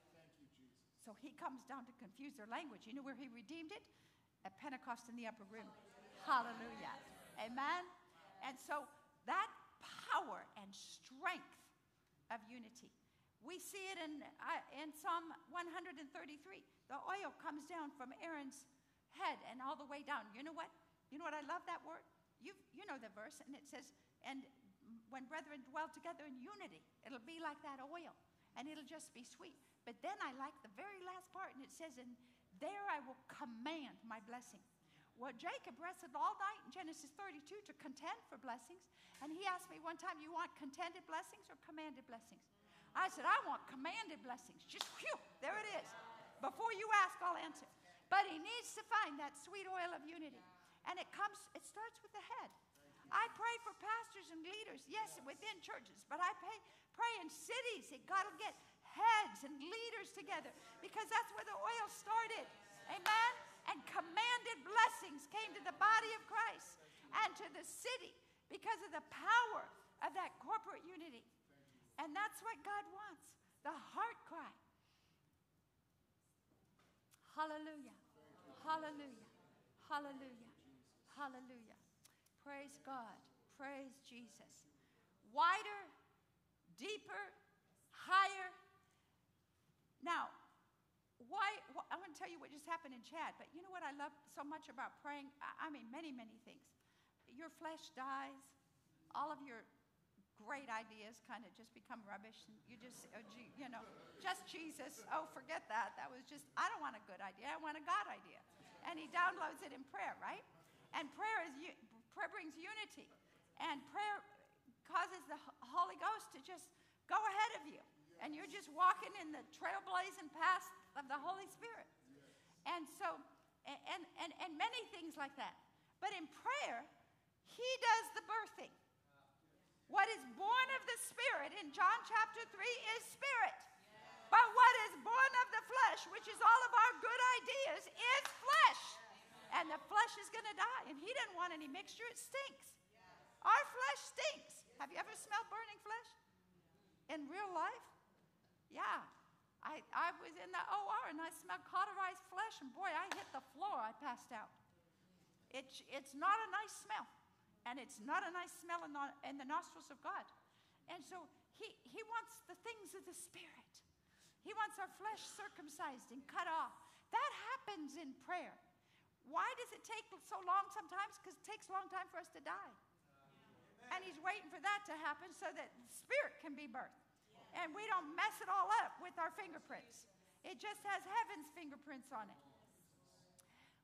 So he comes down to confuse their language. You know where he redeemed it? At Pentecost in the upper room. Hallelujah. Amen. And so that power and strength of unity, we see it in, uh, in Psalm one thirty-three. The oil comes down from Aaron's head and all the way down. You know what? You know what? I love that word. You, you know the verse, and it says, and when brethren dwell together in unity, it'll be like that oil, and it'll just be sweet. But then I like the very last part, and it says, and there I will command my blessing. Well, Jacob wrestled all night in Genesis thirty-two to contend for blessings. And he asked me one time, you want contended blessings or commanded blessings? I said, I want commanded blessings. Just whew, there it is. Before you ask, I'll answer. But he needs to find that sweet oil of unity. And it comes, it starts with the head. I pray for pastors and leaders, yes, within churches, but I pray, pray in cities that God will get heads and leaders together, because that's where the oil started. Amen? And commanded blessings came to the body of Christ and to the city because of the power of that corporate unity. And that's what God wants, the heart cry. Hallelujah. Hallelujah. Hallelujah. Hallelujah. Praise God. Praise Jesus. Wider, deeper, higher. Now, why, wh- I want to tell you what just happened in Chad, but you know what I love so much about praying? I, I mean, many, many things. Your flesh dies. All of your great ideas kind of just become rubbish. And you just, oh, gee, you know, just Jesus. Oh, forget that. That was just, I don't want a good idea. I want a God idea. And he downloads it in prayer, right? And prayer is prayer brings unity. And prayer causes the Holy Ghost to just go ahead of you. And you're just walking in the trailblazing path of the Holy Spirit. And so, and, and, and many things like that. But in prayer, he does the birthing. What is born of the Spirit in John chapter three is spirit. But what is born of the flesh, which is all of our good ideas, is flesh. And the flesh is going to die. And he didn't want any mixture. It stinks. Our flesh stinks. Have you ever smelled burning flesh? In real life? Yeah. I, I was in the O R and I smelled cauterized flesh. And boy, I hit the floor. I passed out. It, it's not a nice smell. And it's not a nice smell in the, in the nostrils of God. And so he, he wants the things of the Spirit. He wants our flesh circumcised and cut off. That happens in prayer. Why does it take so long sometimes? Because it takes a long time for us to die. Amen. And he's waiting for that to happen so that the Spirit can be birthed. Yeah. And we don't mess it all up with our fingerprints. It just has heaven's fingerprints on it.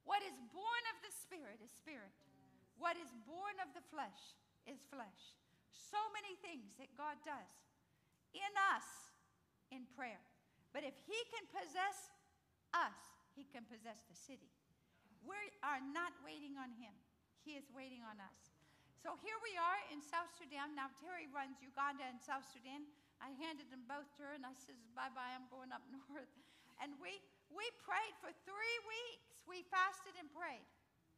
What is born of the Spirit is spirit. What is born of the flesh is flesh. So many things that God does in us in prayer. But if he can possess us, he can possess the city. We are not waiting on him. He is waiting on us. So here we are in South Sudan. Now Terry runs Uganda and South Sudan. I handed them both to her and I says, bye-bye, I'm going up north. And we, we prayed for three weeks. We fasted and prayed.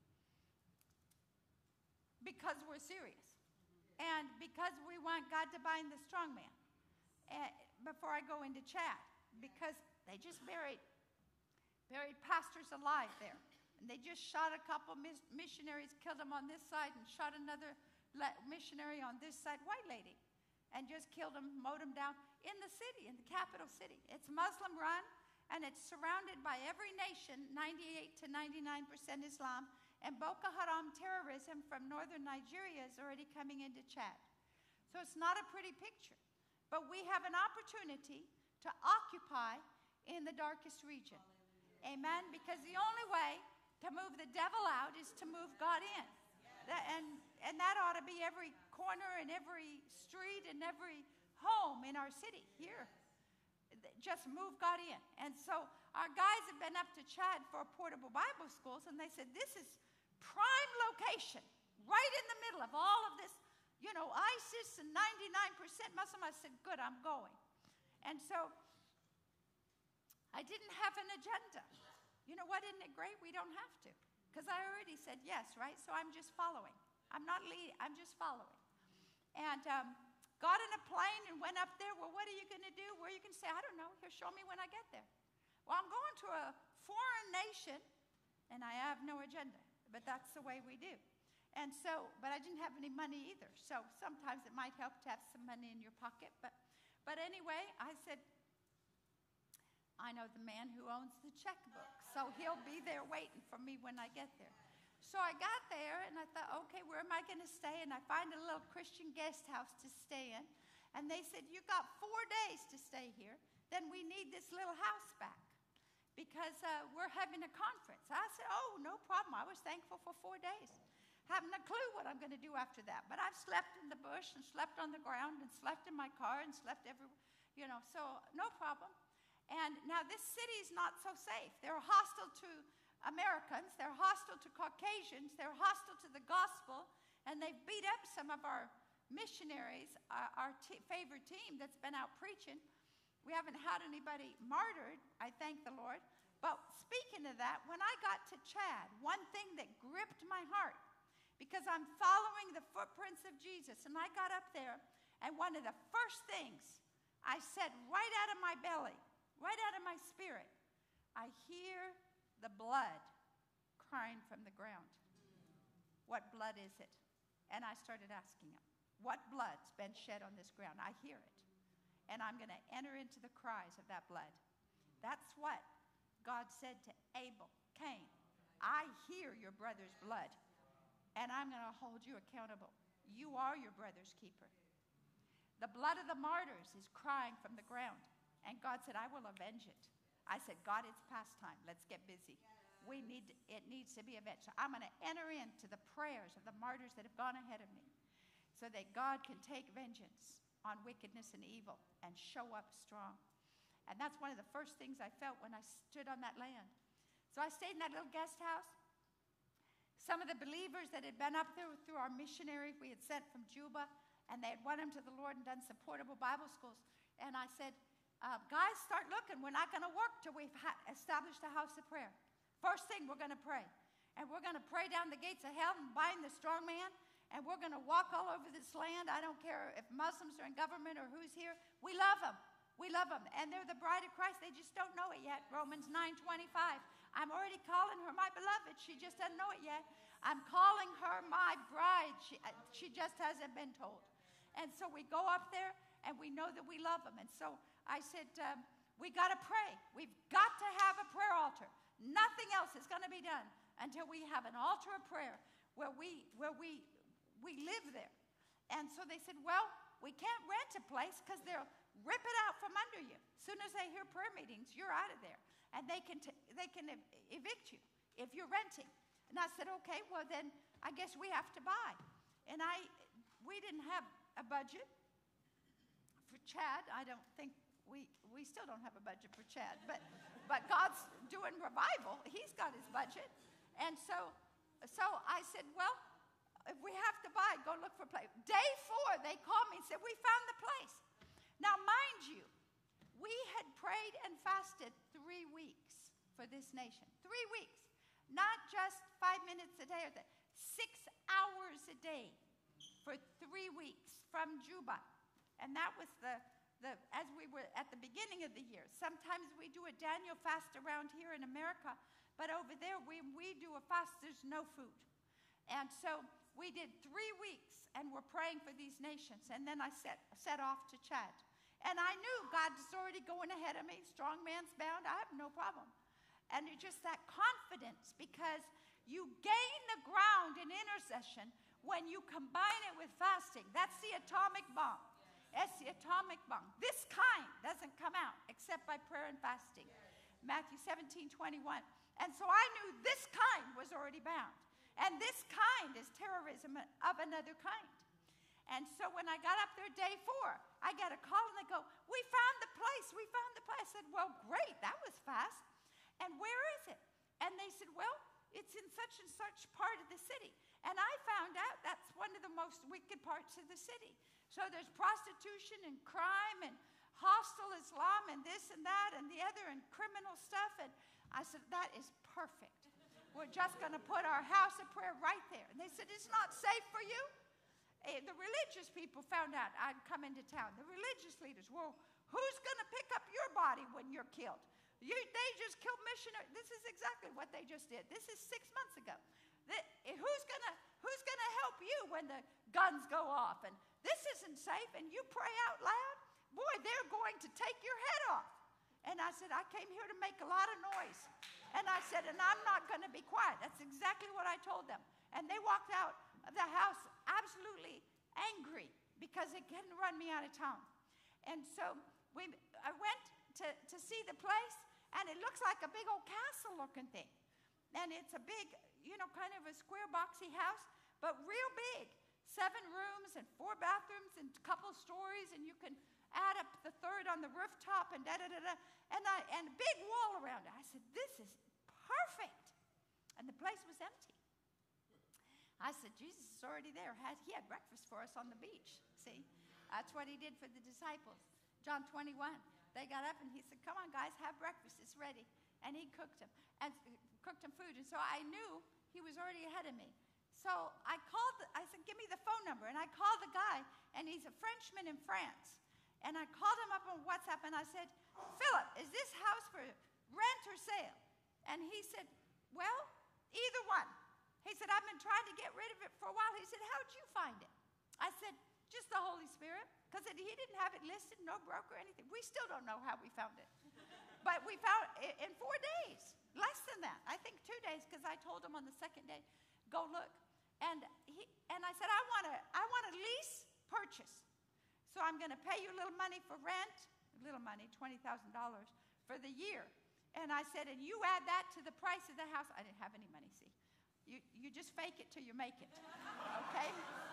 Because we're serious. And because we want God to bind the strong man. Uh, before I go into Chad. Because they just buried, buried pastors alive there. And they just shot a couple mis- missionaries, killed them on this side, and shot another le- missionary on this side, white lady. And just killed them, mowed them down in the city, in the capital city. It's Muslim run, and it's surrounded by every nation, ninety-eight to ninety-nine percent Islam. And Boko Haram terrorism from northern Nigeria is already coming into Chad. So it's not a pretty picture. But we have an opportunity to occupy in the darkest region. Amen? Because the only way to move the devil out is to move God in. That, and, and that ought to be every corner and every street and every home in our city here. Just move God in. And so our guys have been up to Chad for portable Bible schools, and they said, this is prime location, right in the middle of all of this, you know, ISIS and ninety-nine percent Muslim. I said, good, I'm going. And so I didn't have an agenda. You know what, isn't it great? We don't have to. Because I already said yes, right? So I'm just following. I'm not leading, I'm just following. And um, got in a plane and went up there. Well, what are you going to do? Where you can say, I don't know. He'll show me when I get there. Well, I'm going to a foreign nation, and I have no agenda. But that's the way we do. And so, but I didn't have any money either. So sometimes it might help to have some money in your pocket. But, but anyway, I said, I know the man who owns the checkbook. So he'll be there waiting for me when I get there. So I got there, and I thought, okay, where am I going to stay? And I find a little Christian guest house to stay in. And they said, you got four days to stay here. Then we need this little house back because uh, we're having a conference. I said, oh, no problem. I was thankful for four days. Haven't a clue what I'm going to do after that. But I've slept in the bush and slept on the ground and slept in my car and slept everywhere, you know, so no problem. And now this city is not so safe. They're hostile to Americans. They're hostile to Caucasians. They're hostile to the gospel. And they've beat up some of our missionaries, our, our t- favorite team that's been out preaching. We haven't had anybody martyred, I thank the Lord. But speaking of that, when I got to Chad, one thing that gripped my heart, because I'm following the footprints of Jesus, and I got up there, and one of the first things I said right out of my belly, right out of my spirit, I hear the blood crying from the ground. What blood is it? And I started asking him, what blood's been shed on this ground? I hear it. And I'm going to enter into the cries of that blood. That's what God said to Abel, Cain, I hear your brother's blood, and I'm going to hold you accountable. You are your brother's keeper. The blood of the martyrs is crying from the ground. And God said, I will avenge it. I said, God, it's past time. Let's get busy. We need to, it needs to be avenged. So I'm going to enter into the prayers of the martyrs that have gone ahead of me so that God can take vengeance on wickedness and evil and show up strong. And that's one of the first things I felt when I stood on that land. So I stayed in that little guest house. Some of the believers that had been up there through our missionary we had sent from Juba, and they had won them to the Lord and done some portable Bible schools. And I said, Uh, guys, start looking. We're not going to work till we've ha- established a house of prayer. First thing, we're going to pray. And we're going to pray down the gates of hell and bind the strong man. And we're going to walk all over this land. I don't care if Muslims are in government or who's here. We love them. We love them. And they're the bride of Christ. They just don't know it yet. Romans nine twenty-five. I'm already calling her my beloved. She just doesn't know it yet. I'm calling her my bride. She, she just hasn't been told. And so we go up there, and we know that we love them. And so I said, um, we got to pray. We've got to have a prayer altar. Nothing else is going to be done until we have an altar of prayer where we where we we live there. And so they said, well, we can't rent a place because they'll rip it out from under you. As soon as they hear prayer meetings, you're out of there. And they can, t- they can ev- evict you if you're renting. And I said, okay, well then I guess we have to buy. And I, we didn't have a budget for Chad. I don't think, we, we still don't have a budget for Chad, but, but God's doing revival. He's got his budget. And so, so I said, well, if we have to buy, go look for a place. Day four, they called me and said, we found the place. Now, mind you, we had prayed and fasted three weeks for this nation. Three weeks. Not just five minutes a day, or the, six hours a day for three weeks from Juba. And that was the, the, as we were at the beginning of the year. Sometimes we do a Daniel fast around here in America, but over there, when we do a fast, there's no food. And so we did three weeks, and we're praying for these nations. And then I set, set off to Chad. And I knew God was already going ahead of me. Strong man's bound. I have no problem. And it's just that confidence, because you gain the ground in intercession when you combine it with fasting. That's the atomic bomb. It's the atomic bomb. This kind doesn't come out except by prayer and fasting. Matthew seventeen twenty-one. And so I knew this kind was already bound. And this kind is terrorism of another kind. And so when I got up there day four, I got a call and they go, we found the place, we found the place. I said, well, great, that was fast. And where is it? And they said, well, it's in such and such part of the city. And I found out that's one of the most wicked parts of the city. So there's prostitution and crime and hostile Islam and this and that and the other and criminal stuff. And I said, that is perfect. We're just going to put our house of prayer right there. And they said, it's not safe for you? Eh, the religious people found out I'd come into town. The religious leaders, well, who's going to pick up your body when you're killed? You, they just killed missionaries. This is exactly what they just did. This is six months ago. The, eh, who's going to who's gonna help you when the guns go off? And this isn't safe. And you pray out loud? Boy, they're going to take your head off. And I said, I came here to make a lot of noise. And I said, and I'm not going to be quiet. That's exactly what I told them. And they walked out of the house absolutely angry because they couldn't run me out of town. And so we, I went to, to see the place, and it looks like a big old castle-looking thing. And it's a big, you know, kind of a square boxy house, but real big. Seven rooms and four bathrooms and a couple stories, and you can add up the third on the rooftop and da-da-da-da, and, I, and a big wall around it. I said, this is perfect. And the place was empty. I said, Jesus is already there. He had breakfast for us on the beach. See, that's what he did for the disciples. John twenty-one. They got up and he said, come on, guys, have breakfast. It's ready. And he cooked them and cooked them food. And so I knew he was already ahead of me. So I called, the, I said, give me the phone number. And I called the guy, and he's a Frenchman in France. And I called him up on WhatsApp, and I said, Philip, is this house for rent or sale? And he said, well, either one. He said, I've been trying to get rid of it for a while. He said, how'd you find it? I said, just the Holy Spirit, because he didn't have it listed, no broker, anything. We still don't know how we found it. But we found it in four days, less than that. I think two days, because I told him on the second day, go look. And he and I said, I want to I want a lease purchase. So I'm going to pay you a little money for rent, a little money, twenty thousand dollars for the year. And I said, and you add that to the price of the house. I didn't have any money, see. You, you just fake it till you make it, okay?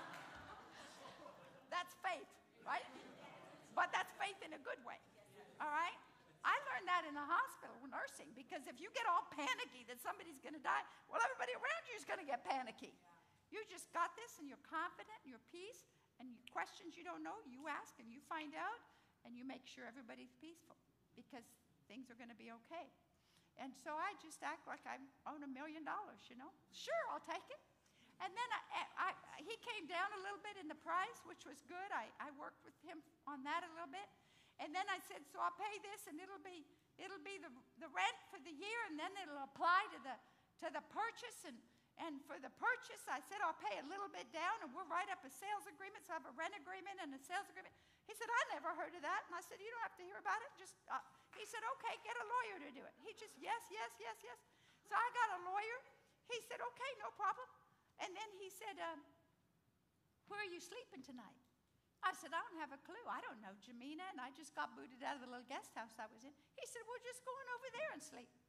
That's faith, right? But that's faith in a good way, all right? I learned that in the hospital nursing, because if you get all panicky that somebody's going to die, well, everybody around you is going to get panicky. You just got this, and you're confident, and you're peace, and you, questions you don't know, you ask, and you find out, and you make sure everybody's peaceful, because things are going to be okay. And so I just act like I own a million dollars, you know. Sure, I'll take it. And then I, I, he came down a little bit in the price, which was good. I, I worked with him on that a little bit. And then I said, so I'll pay this, and it'll be it'll be the, the rent for the year, and then it'll apply to the to the purchase. And, and for the purchase, I said, I'll pay a little bit down, and we'll write up a sales agreement. So I have a rent agreement and a sales agreement. He said, I never heard of that. And I said, you don't have to hear about it. Just uh, he said, okay, get a lawyer to do it. He just, yes, yes, yes, yes. So I got a lawyer. He said, okay, no problem. And then he said, um, where are you sleeping tonight? I said, I don't have a clue. I don't know, Jamina, and I just got booted out of the little guest house I was in. He said, well, just go on over there and sleep.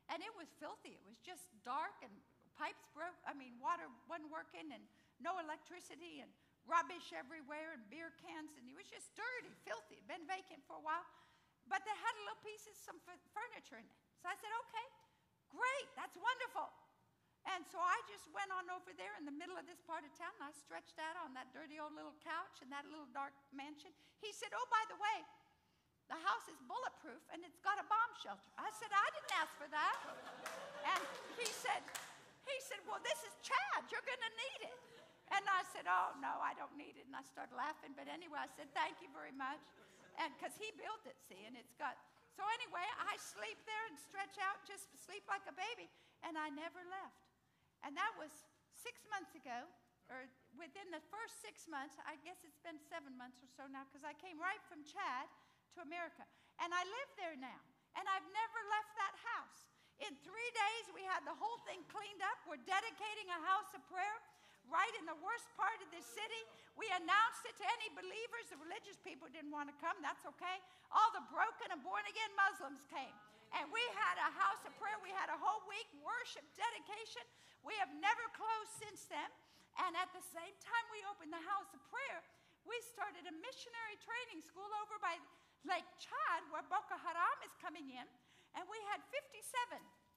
And it was filthy. It was just dark, and pipes broke. I mean, water wasn't working, and no electricity, and rubbish everywhere, and beer cans, and it was just dirty, filthy. It'd been vacant for a while. But they had a little pieces, some f- furniture in it. So I said, okay, great, that's wonderful. And so I just went on over there in the middle of this part of town, and I stretched out on that dirty old little couch in that little dark mansion. He said, oh, by the way, the house is bulletproof, and it's got a bomb shelter. I said, I didn't ask for that. And he said, he said, well, this is Chad. You're going to need it. And I said, oh, no, I don't need it. And I started laughing. But anyway, I said, thank you very much. And because he built it, see, and it's got, so anyway, I sleep there and stretch out, just sleep like a baby. And I never left. And that was six months ago, or within the first six months, I guess it's been seven months or so now, because I came right from Chad to America. And I live there now. And I've never left that house. In three days, we had the whole thing cleaned up. We're dedicating a house of prayer right in the worst part of the city. We announced it to any believers. The religious people didn't want to come. That's okay. All the broken and born-again Muslims came. And we had a house of prayer. We had a whole week worship, dedication. We have never closed since then. And at the same time we opened the house of prayer, we started a missionary training school over by Lake Chad, where Boko Haram is coming in. And we had fifty-seven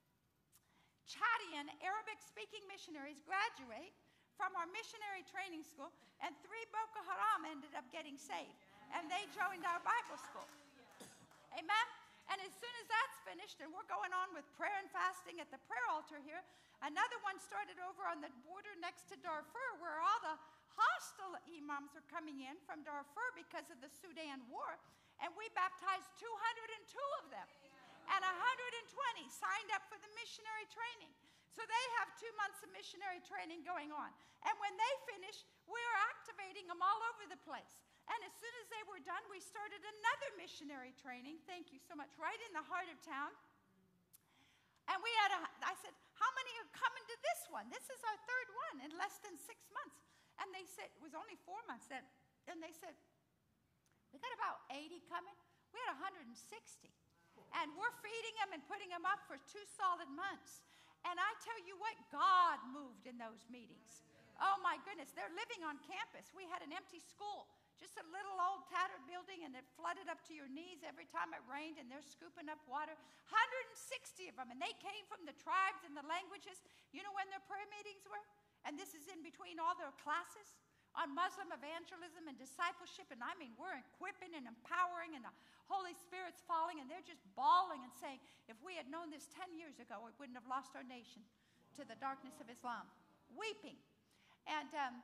Chadian Arabic-speaking missionaries graduate from our missionary training school, and three Boko Haram ended up getting saved. And they joined our Bible school. Amen? And as soon as that's finished, and we're going on with prayer and fasting at the prayer altar here, another one started over on the border next to Darfur, where all the hostile imams are coming in from Darfur because of the Sudan war. And we baptized two hundred two of them. And one hundred twenty signed up for the missionary training. So they have two months of missionary training going on. And when they finish, we are activating them all over the place. And as soon as they were done, we started another missionary training. Thank you so much. Right in the heart of town. And we had a, I said, how many are coming to this one? This is our third one in less than six months. And they said, it was only four months then. And they said, we got about eighty coming. We had one hundred sixty. And we're feeding them and putting them up for two solid months. And I tell you what, God moved in those meetings. Oh my goodness, they're living on campus. We had an empty school, just a little old tattered building, and it flooded up to your knees every time it rained, and they're scooping up water. one hundred sixty of them, and they came from the tribes and the languages. You know when their prayer meetings were? And this is in between all their classes on Muslim evangelism and discipleship. And I mean, we're equipping and empowering, and the Holy Spirit's falling, and they're just bawling and saying, if we had known this ten years ago, we wouldn't have lost our nation to the darkness of Islam. Weeping. And um,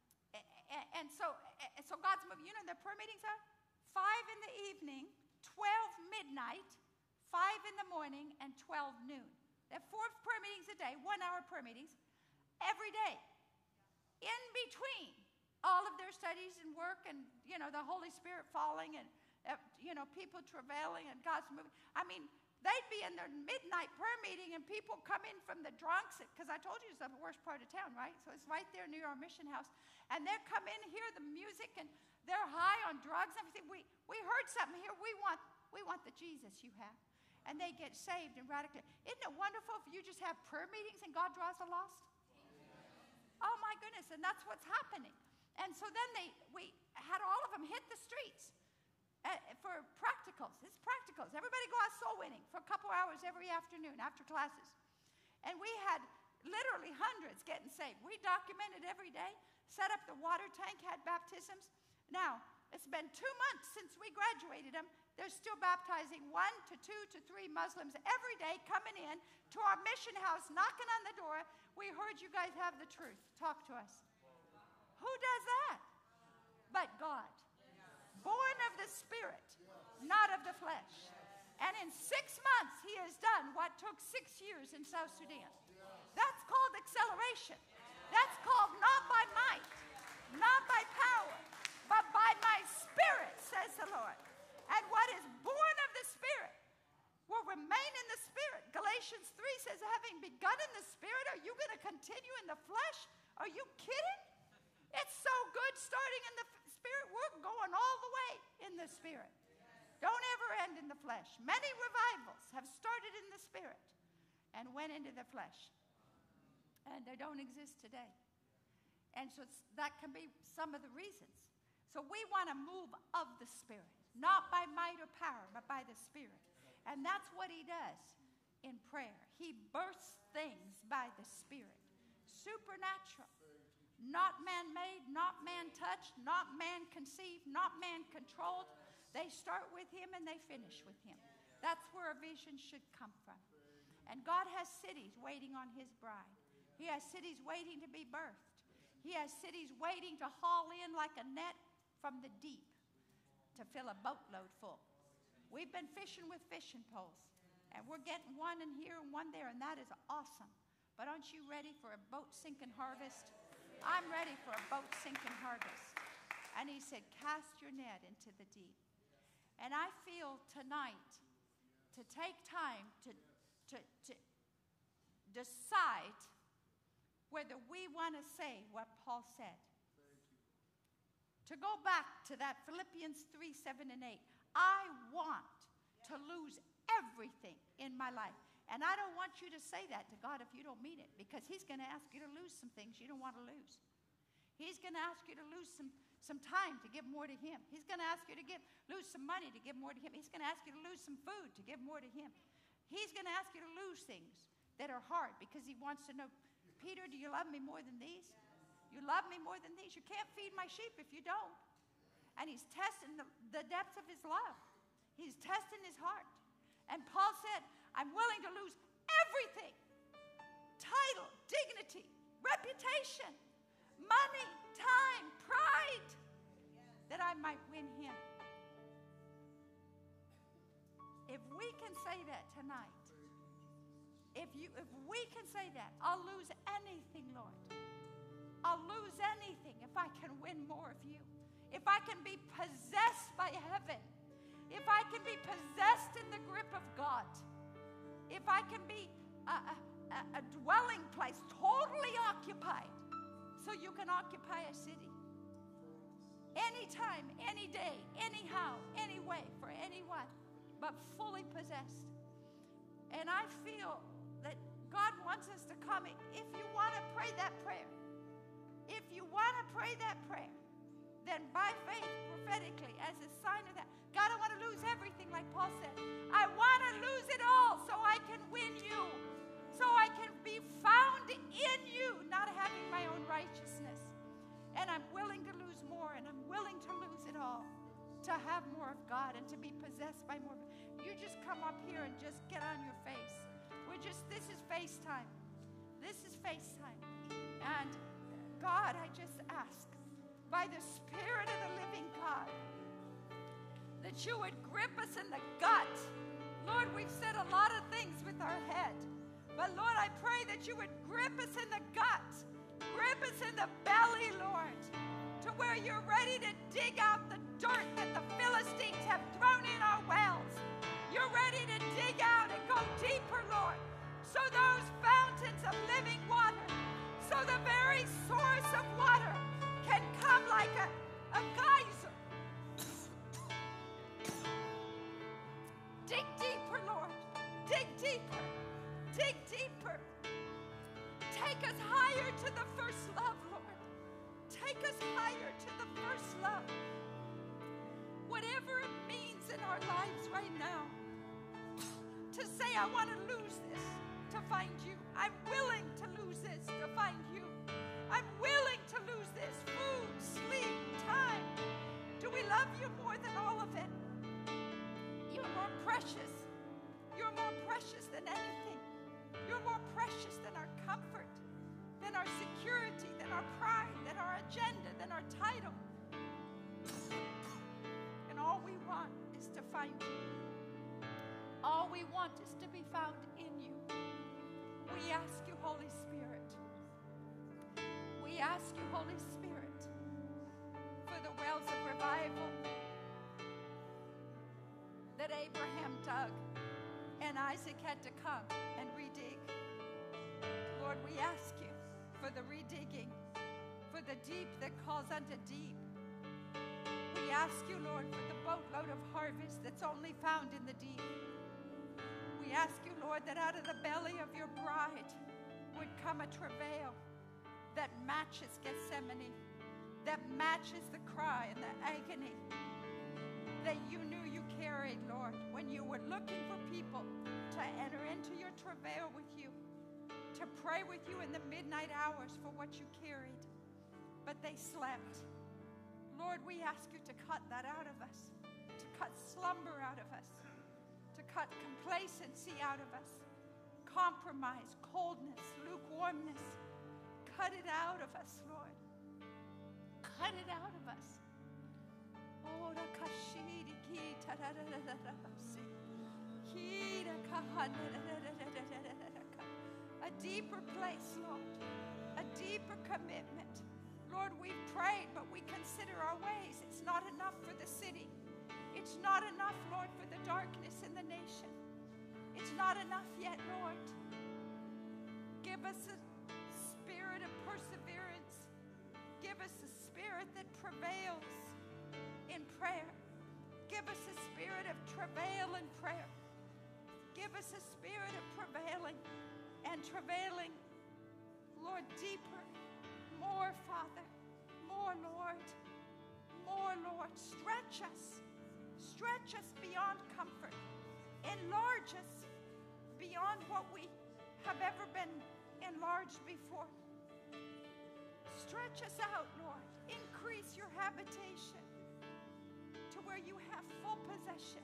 and so, so God's moving. You know, the prayer meetings are five in the evening, twelve midnight, five in the morning, and twelve noon. They have four prayer meetings a day, one-hour prayer meetings, every day. In between all of their studies and work, and you know, the Holy Spirit falling, and uh, you know, people travailing, and God's moving. I mean, they'd be in their midnight prayer meeting, and people come in from the drunks, because I told you it's the worst part of town, right? So it's right there near our mission house. And they'll come in, hear the music, and they're high on drugs and everything. We, we heard something here. We want, we want the Jesus you have. And they get saved and radically. Isn't it wonderful if you just have prayer meetings and God draws the lost? Oh, my goodness. And that's what's happening. And so then they, we had all of them hit the streets. Uh, for practicals. It's practicals. Everybody go out soul winning for a couple hours every afternoon after classes. And we had literally hundreds getting saved. We documented every day, set up the water tank, had baptisms. Now, it's been two months since we graduated them. They're still baptizing one to two to three Muslims every day coming in to our mission house, knocking on the door. We heard you guys have the truth. Talk to us. Who does that? But God. Born of the Spirit, not of the flesh. And in six months, he has done what took six years in South Sudan. That's called acceleration. That's called not by might, not by power, but by my Spirit, says the Lord. And what is born of the Spirit will remain in the Spirit. Galatians three says, having begun in the Spirit, are you going to continue in the flesh? Are you kidding? It's so good starting in the Spirit. We're going all the way in the Spirit. Don't ever end in the flesh. Many revivals have started in the Spirit. and went into the flesh. And they don't exist today. And so it's, that can be some of the reasons. So we want to move of the Spirit, not by might or power, but by the Spirit. And that's what he does in prayer. He bursts things by the Spirit. Supernatural. Not man-made, not man-touched, not man-conceived, not man-controlled. They start with him and they finish with him. That's where a vision should come from. And God has cities waiting on his bride. He has cities waiting to be birthed. He has cities waiting to haul in like a net from the deep to fill a boatload full. We've been fishing with fishing poles, and we're getting one in here and one there, and that is awesome. But aren't you ready for a boat-sinking harvest? I'm ready for a boat-sinking harvest. And he said, cast your net into the deep. And I feel tonight to take time to, to, to decide whether we want to say what Paul said. To go back to that Philippians three, seven, and eight. I want to lose everything in my life. And I don't want you to say that to God if you don't mean it, because he's going to ask you to lose some things you don't want to lose. He's going to ask you to lose some, some time to give more to him. He's going to ask you to give, lose some money to give more to him. He's going to ask you to lose some food to give more to him. He's going to ask you to lose things that are hard because he wants to know, Peter, do you love me more than these? You love me more than these? You can't feed my sheep if you don't. And he's testing the, the depths of his love. He's testing his heart. And Paul said, I'm willing to lose everything. Title, dignity, reputation, money, time, pride, that I might win him. If we can say that tonight, if you, if we can say that, I'll lose anything, Lord. I'll lose anything if I can win more of you. If I can be possessed by heaven. If I can be possessed in the grip of God. If I can be a, a, a dwelling place totally occupied so you can occupy a city. Anytime, any day, anyhow, any way, for anyone, but fully possessed. And I feel that God wants us to come. If you want to pray that prayer, if you want to pray that prayer, then by faith, prophetically, as a sign of that, God, I want to lose everything, like Paul said. I want to lose it all so I can win you, so I can be found in you, not having my own righteousness. And I'm willing to lose more, and I'm willing to lose it all to have more of God and to be possessed by more. You just come up here and just get on your face. We're just, this is FaceTime. This is FaceTime. And God, I just ask, by the Spirit of the living God, that you would grip us in the gut. Lord, we've said a lot of things with our head, but Lord, I pray that you would grip us in the gut, grip us in the belly, Lord, to where you're ready to dig out the dirt that the Philistines have thrown in our wells. You're ready to dig out and go deeper, Lord, so those fountains of living water, so the very source of water can come like a, a geyser. Dig deeper, Lord. Dig deeper. Dig deeper. Take us higher to the first love, Lord. Take us higher to the first love. Whatever it means in our lives right now, to say, I want to lose this to find you. I'm willing to lose this to find you. I'm willing to lose this. Food, sleep, time. Do we love you more than all of it? You're more precious. You're more precious than anything. You're more precious than our comfort, than our security, than our pride, than our agenda, than our title. And all we want is to find you. All we want is to be found in you. We ask you, Holy Spirit. We ask you, Holy Spirit, for the wells of revival that Abraham dug and Isaac had to come and redig. Lord, we ask you for the redigging, for the deep that calls unto deep. We ask you, Lord, for the boatload of harvest that's only found in the deep. We ask you, Lord, that out of the belly of your bride would come a travail that matches Gethsemane, that matches the cry and the agony that you knew you carried, Lord, when you were looking for people to enter into your travail with you, to pray with you in the midnight hours for what you carried, but they slept. Lord, we ask you to cut that out of us, to cut slumber out of us, to cut complacency out of us, compromise, coldness, lukewarmness. Cut it out of us, Lord. Cut it out of us. A deeper place, Lord. A deeper commitment. Lord, we've prayed, but we consider our ways. It's not enough for the city. It's not enough, Lord, for the darkness in the nation. It's not enough yet, Lord. Give us a spirit of perseverance. Give us a spirit that prevails in prayer. Give us a spirit of travail in prayer. Give us a spirit of prevailing and travailing, Lord, deeper, more, Father, more, Lord, more, Lord. Stretch us. Stretch us beyond comfort. Enlarge us beyond what we have ever been enlarged before. Stretch us out, Lord. Increase your habitation to where you have full possession.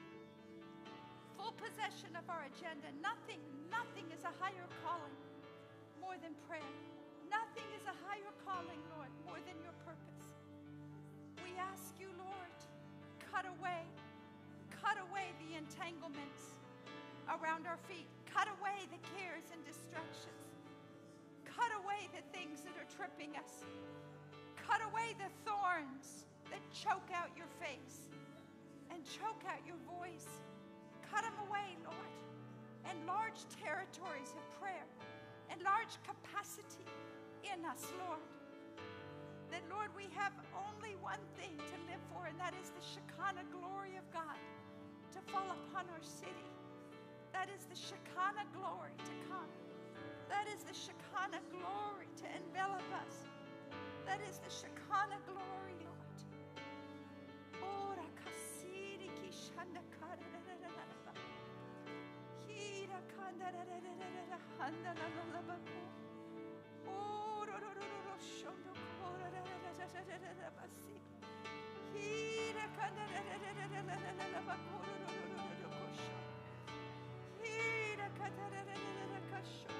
Full possession of our agenda. Nothing, nothing is a higher calling more than prayer. Nothing is a higher calling, Lord, more than your purpose. We ask you, Lord, cut away, cut away the entanglements around our feet. Cut away the cares and distractions. Cut away the things that are tripping us. Cut away the thorns that choke out your face and choke out your voice. Cut them away, Lord. Enlarge territories of prayer. Enlarge capacity in us, Lord. That, Lord, we have only one thing to live for, and that is the Shekinah glory of God to fall upon our city. That is the Shekinah glory to come. That is the Shekinah glory to envelop us. That is the Shekinah glory, Lord. Ora kasiri kishanda karararararaba. Hira kandararararara handalalalabaku. Ororororo shondo korarararararabasi. Hira kandararararararabaku. Ororororo kosho. Hira kandarararararasho.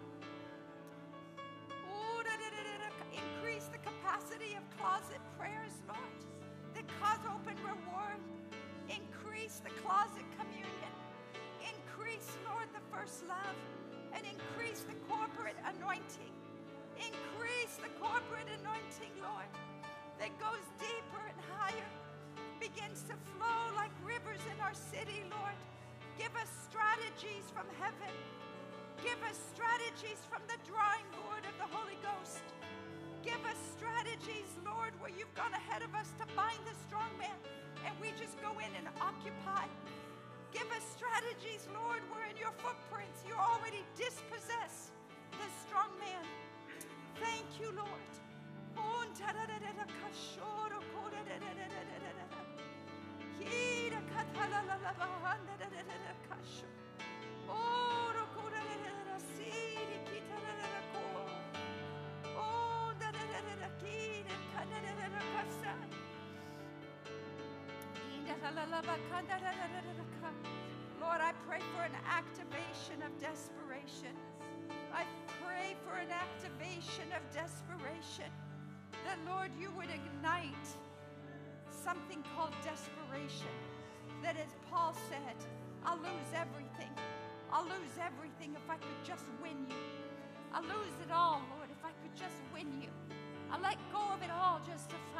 Increase the capacity of closet prayers, Lord, that cause open reward. Increase the closet communion. Increase, Lord, the first love. And increase the corporate anointing. Increase the corporate anointing, Lord, that goes deeper and higher, begins to flow like rivers in our city, Lord. Give us strategies from heaven. Give us strategies from the drawing board of the Holy Ghost. Give us strategies, Lord, where you've gone ahead of us to bind the strong man, and we just go in and occupy. Give us strategies, Lord, where in your footprints you already dispossess the strong man. Thank you, Lord. Lord, I pray for an activation of desperation. I pray for an activation of desperation. That, Lord, you would ignite something called desperation. That, as Paul said, I'll lose everything. I'll lose everything if I could just win you. I'll lose it all, Lord, if I could just win you. I'll let go of it all just to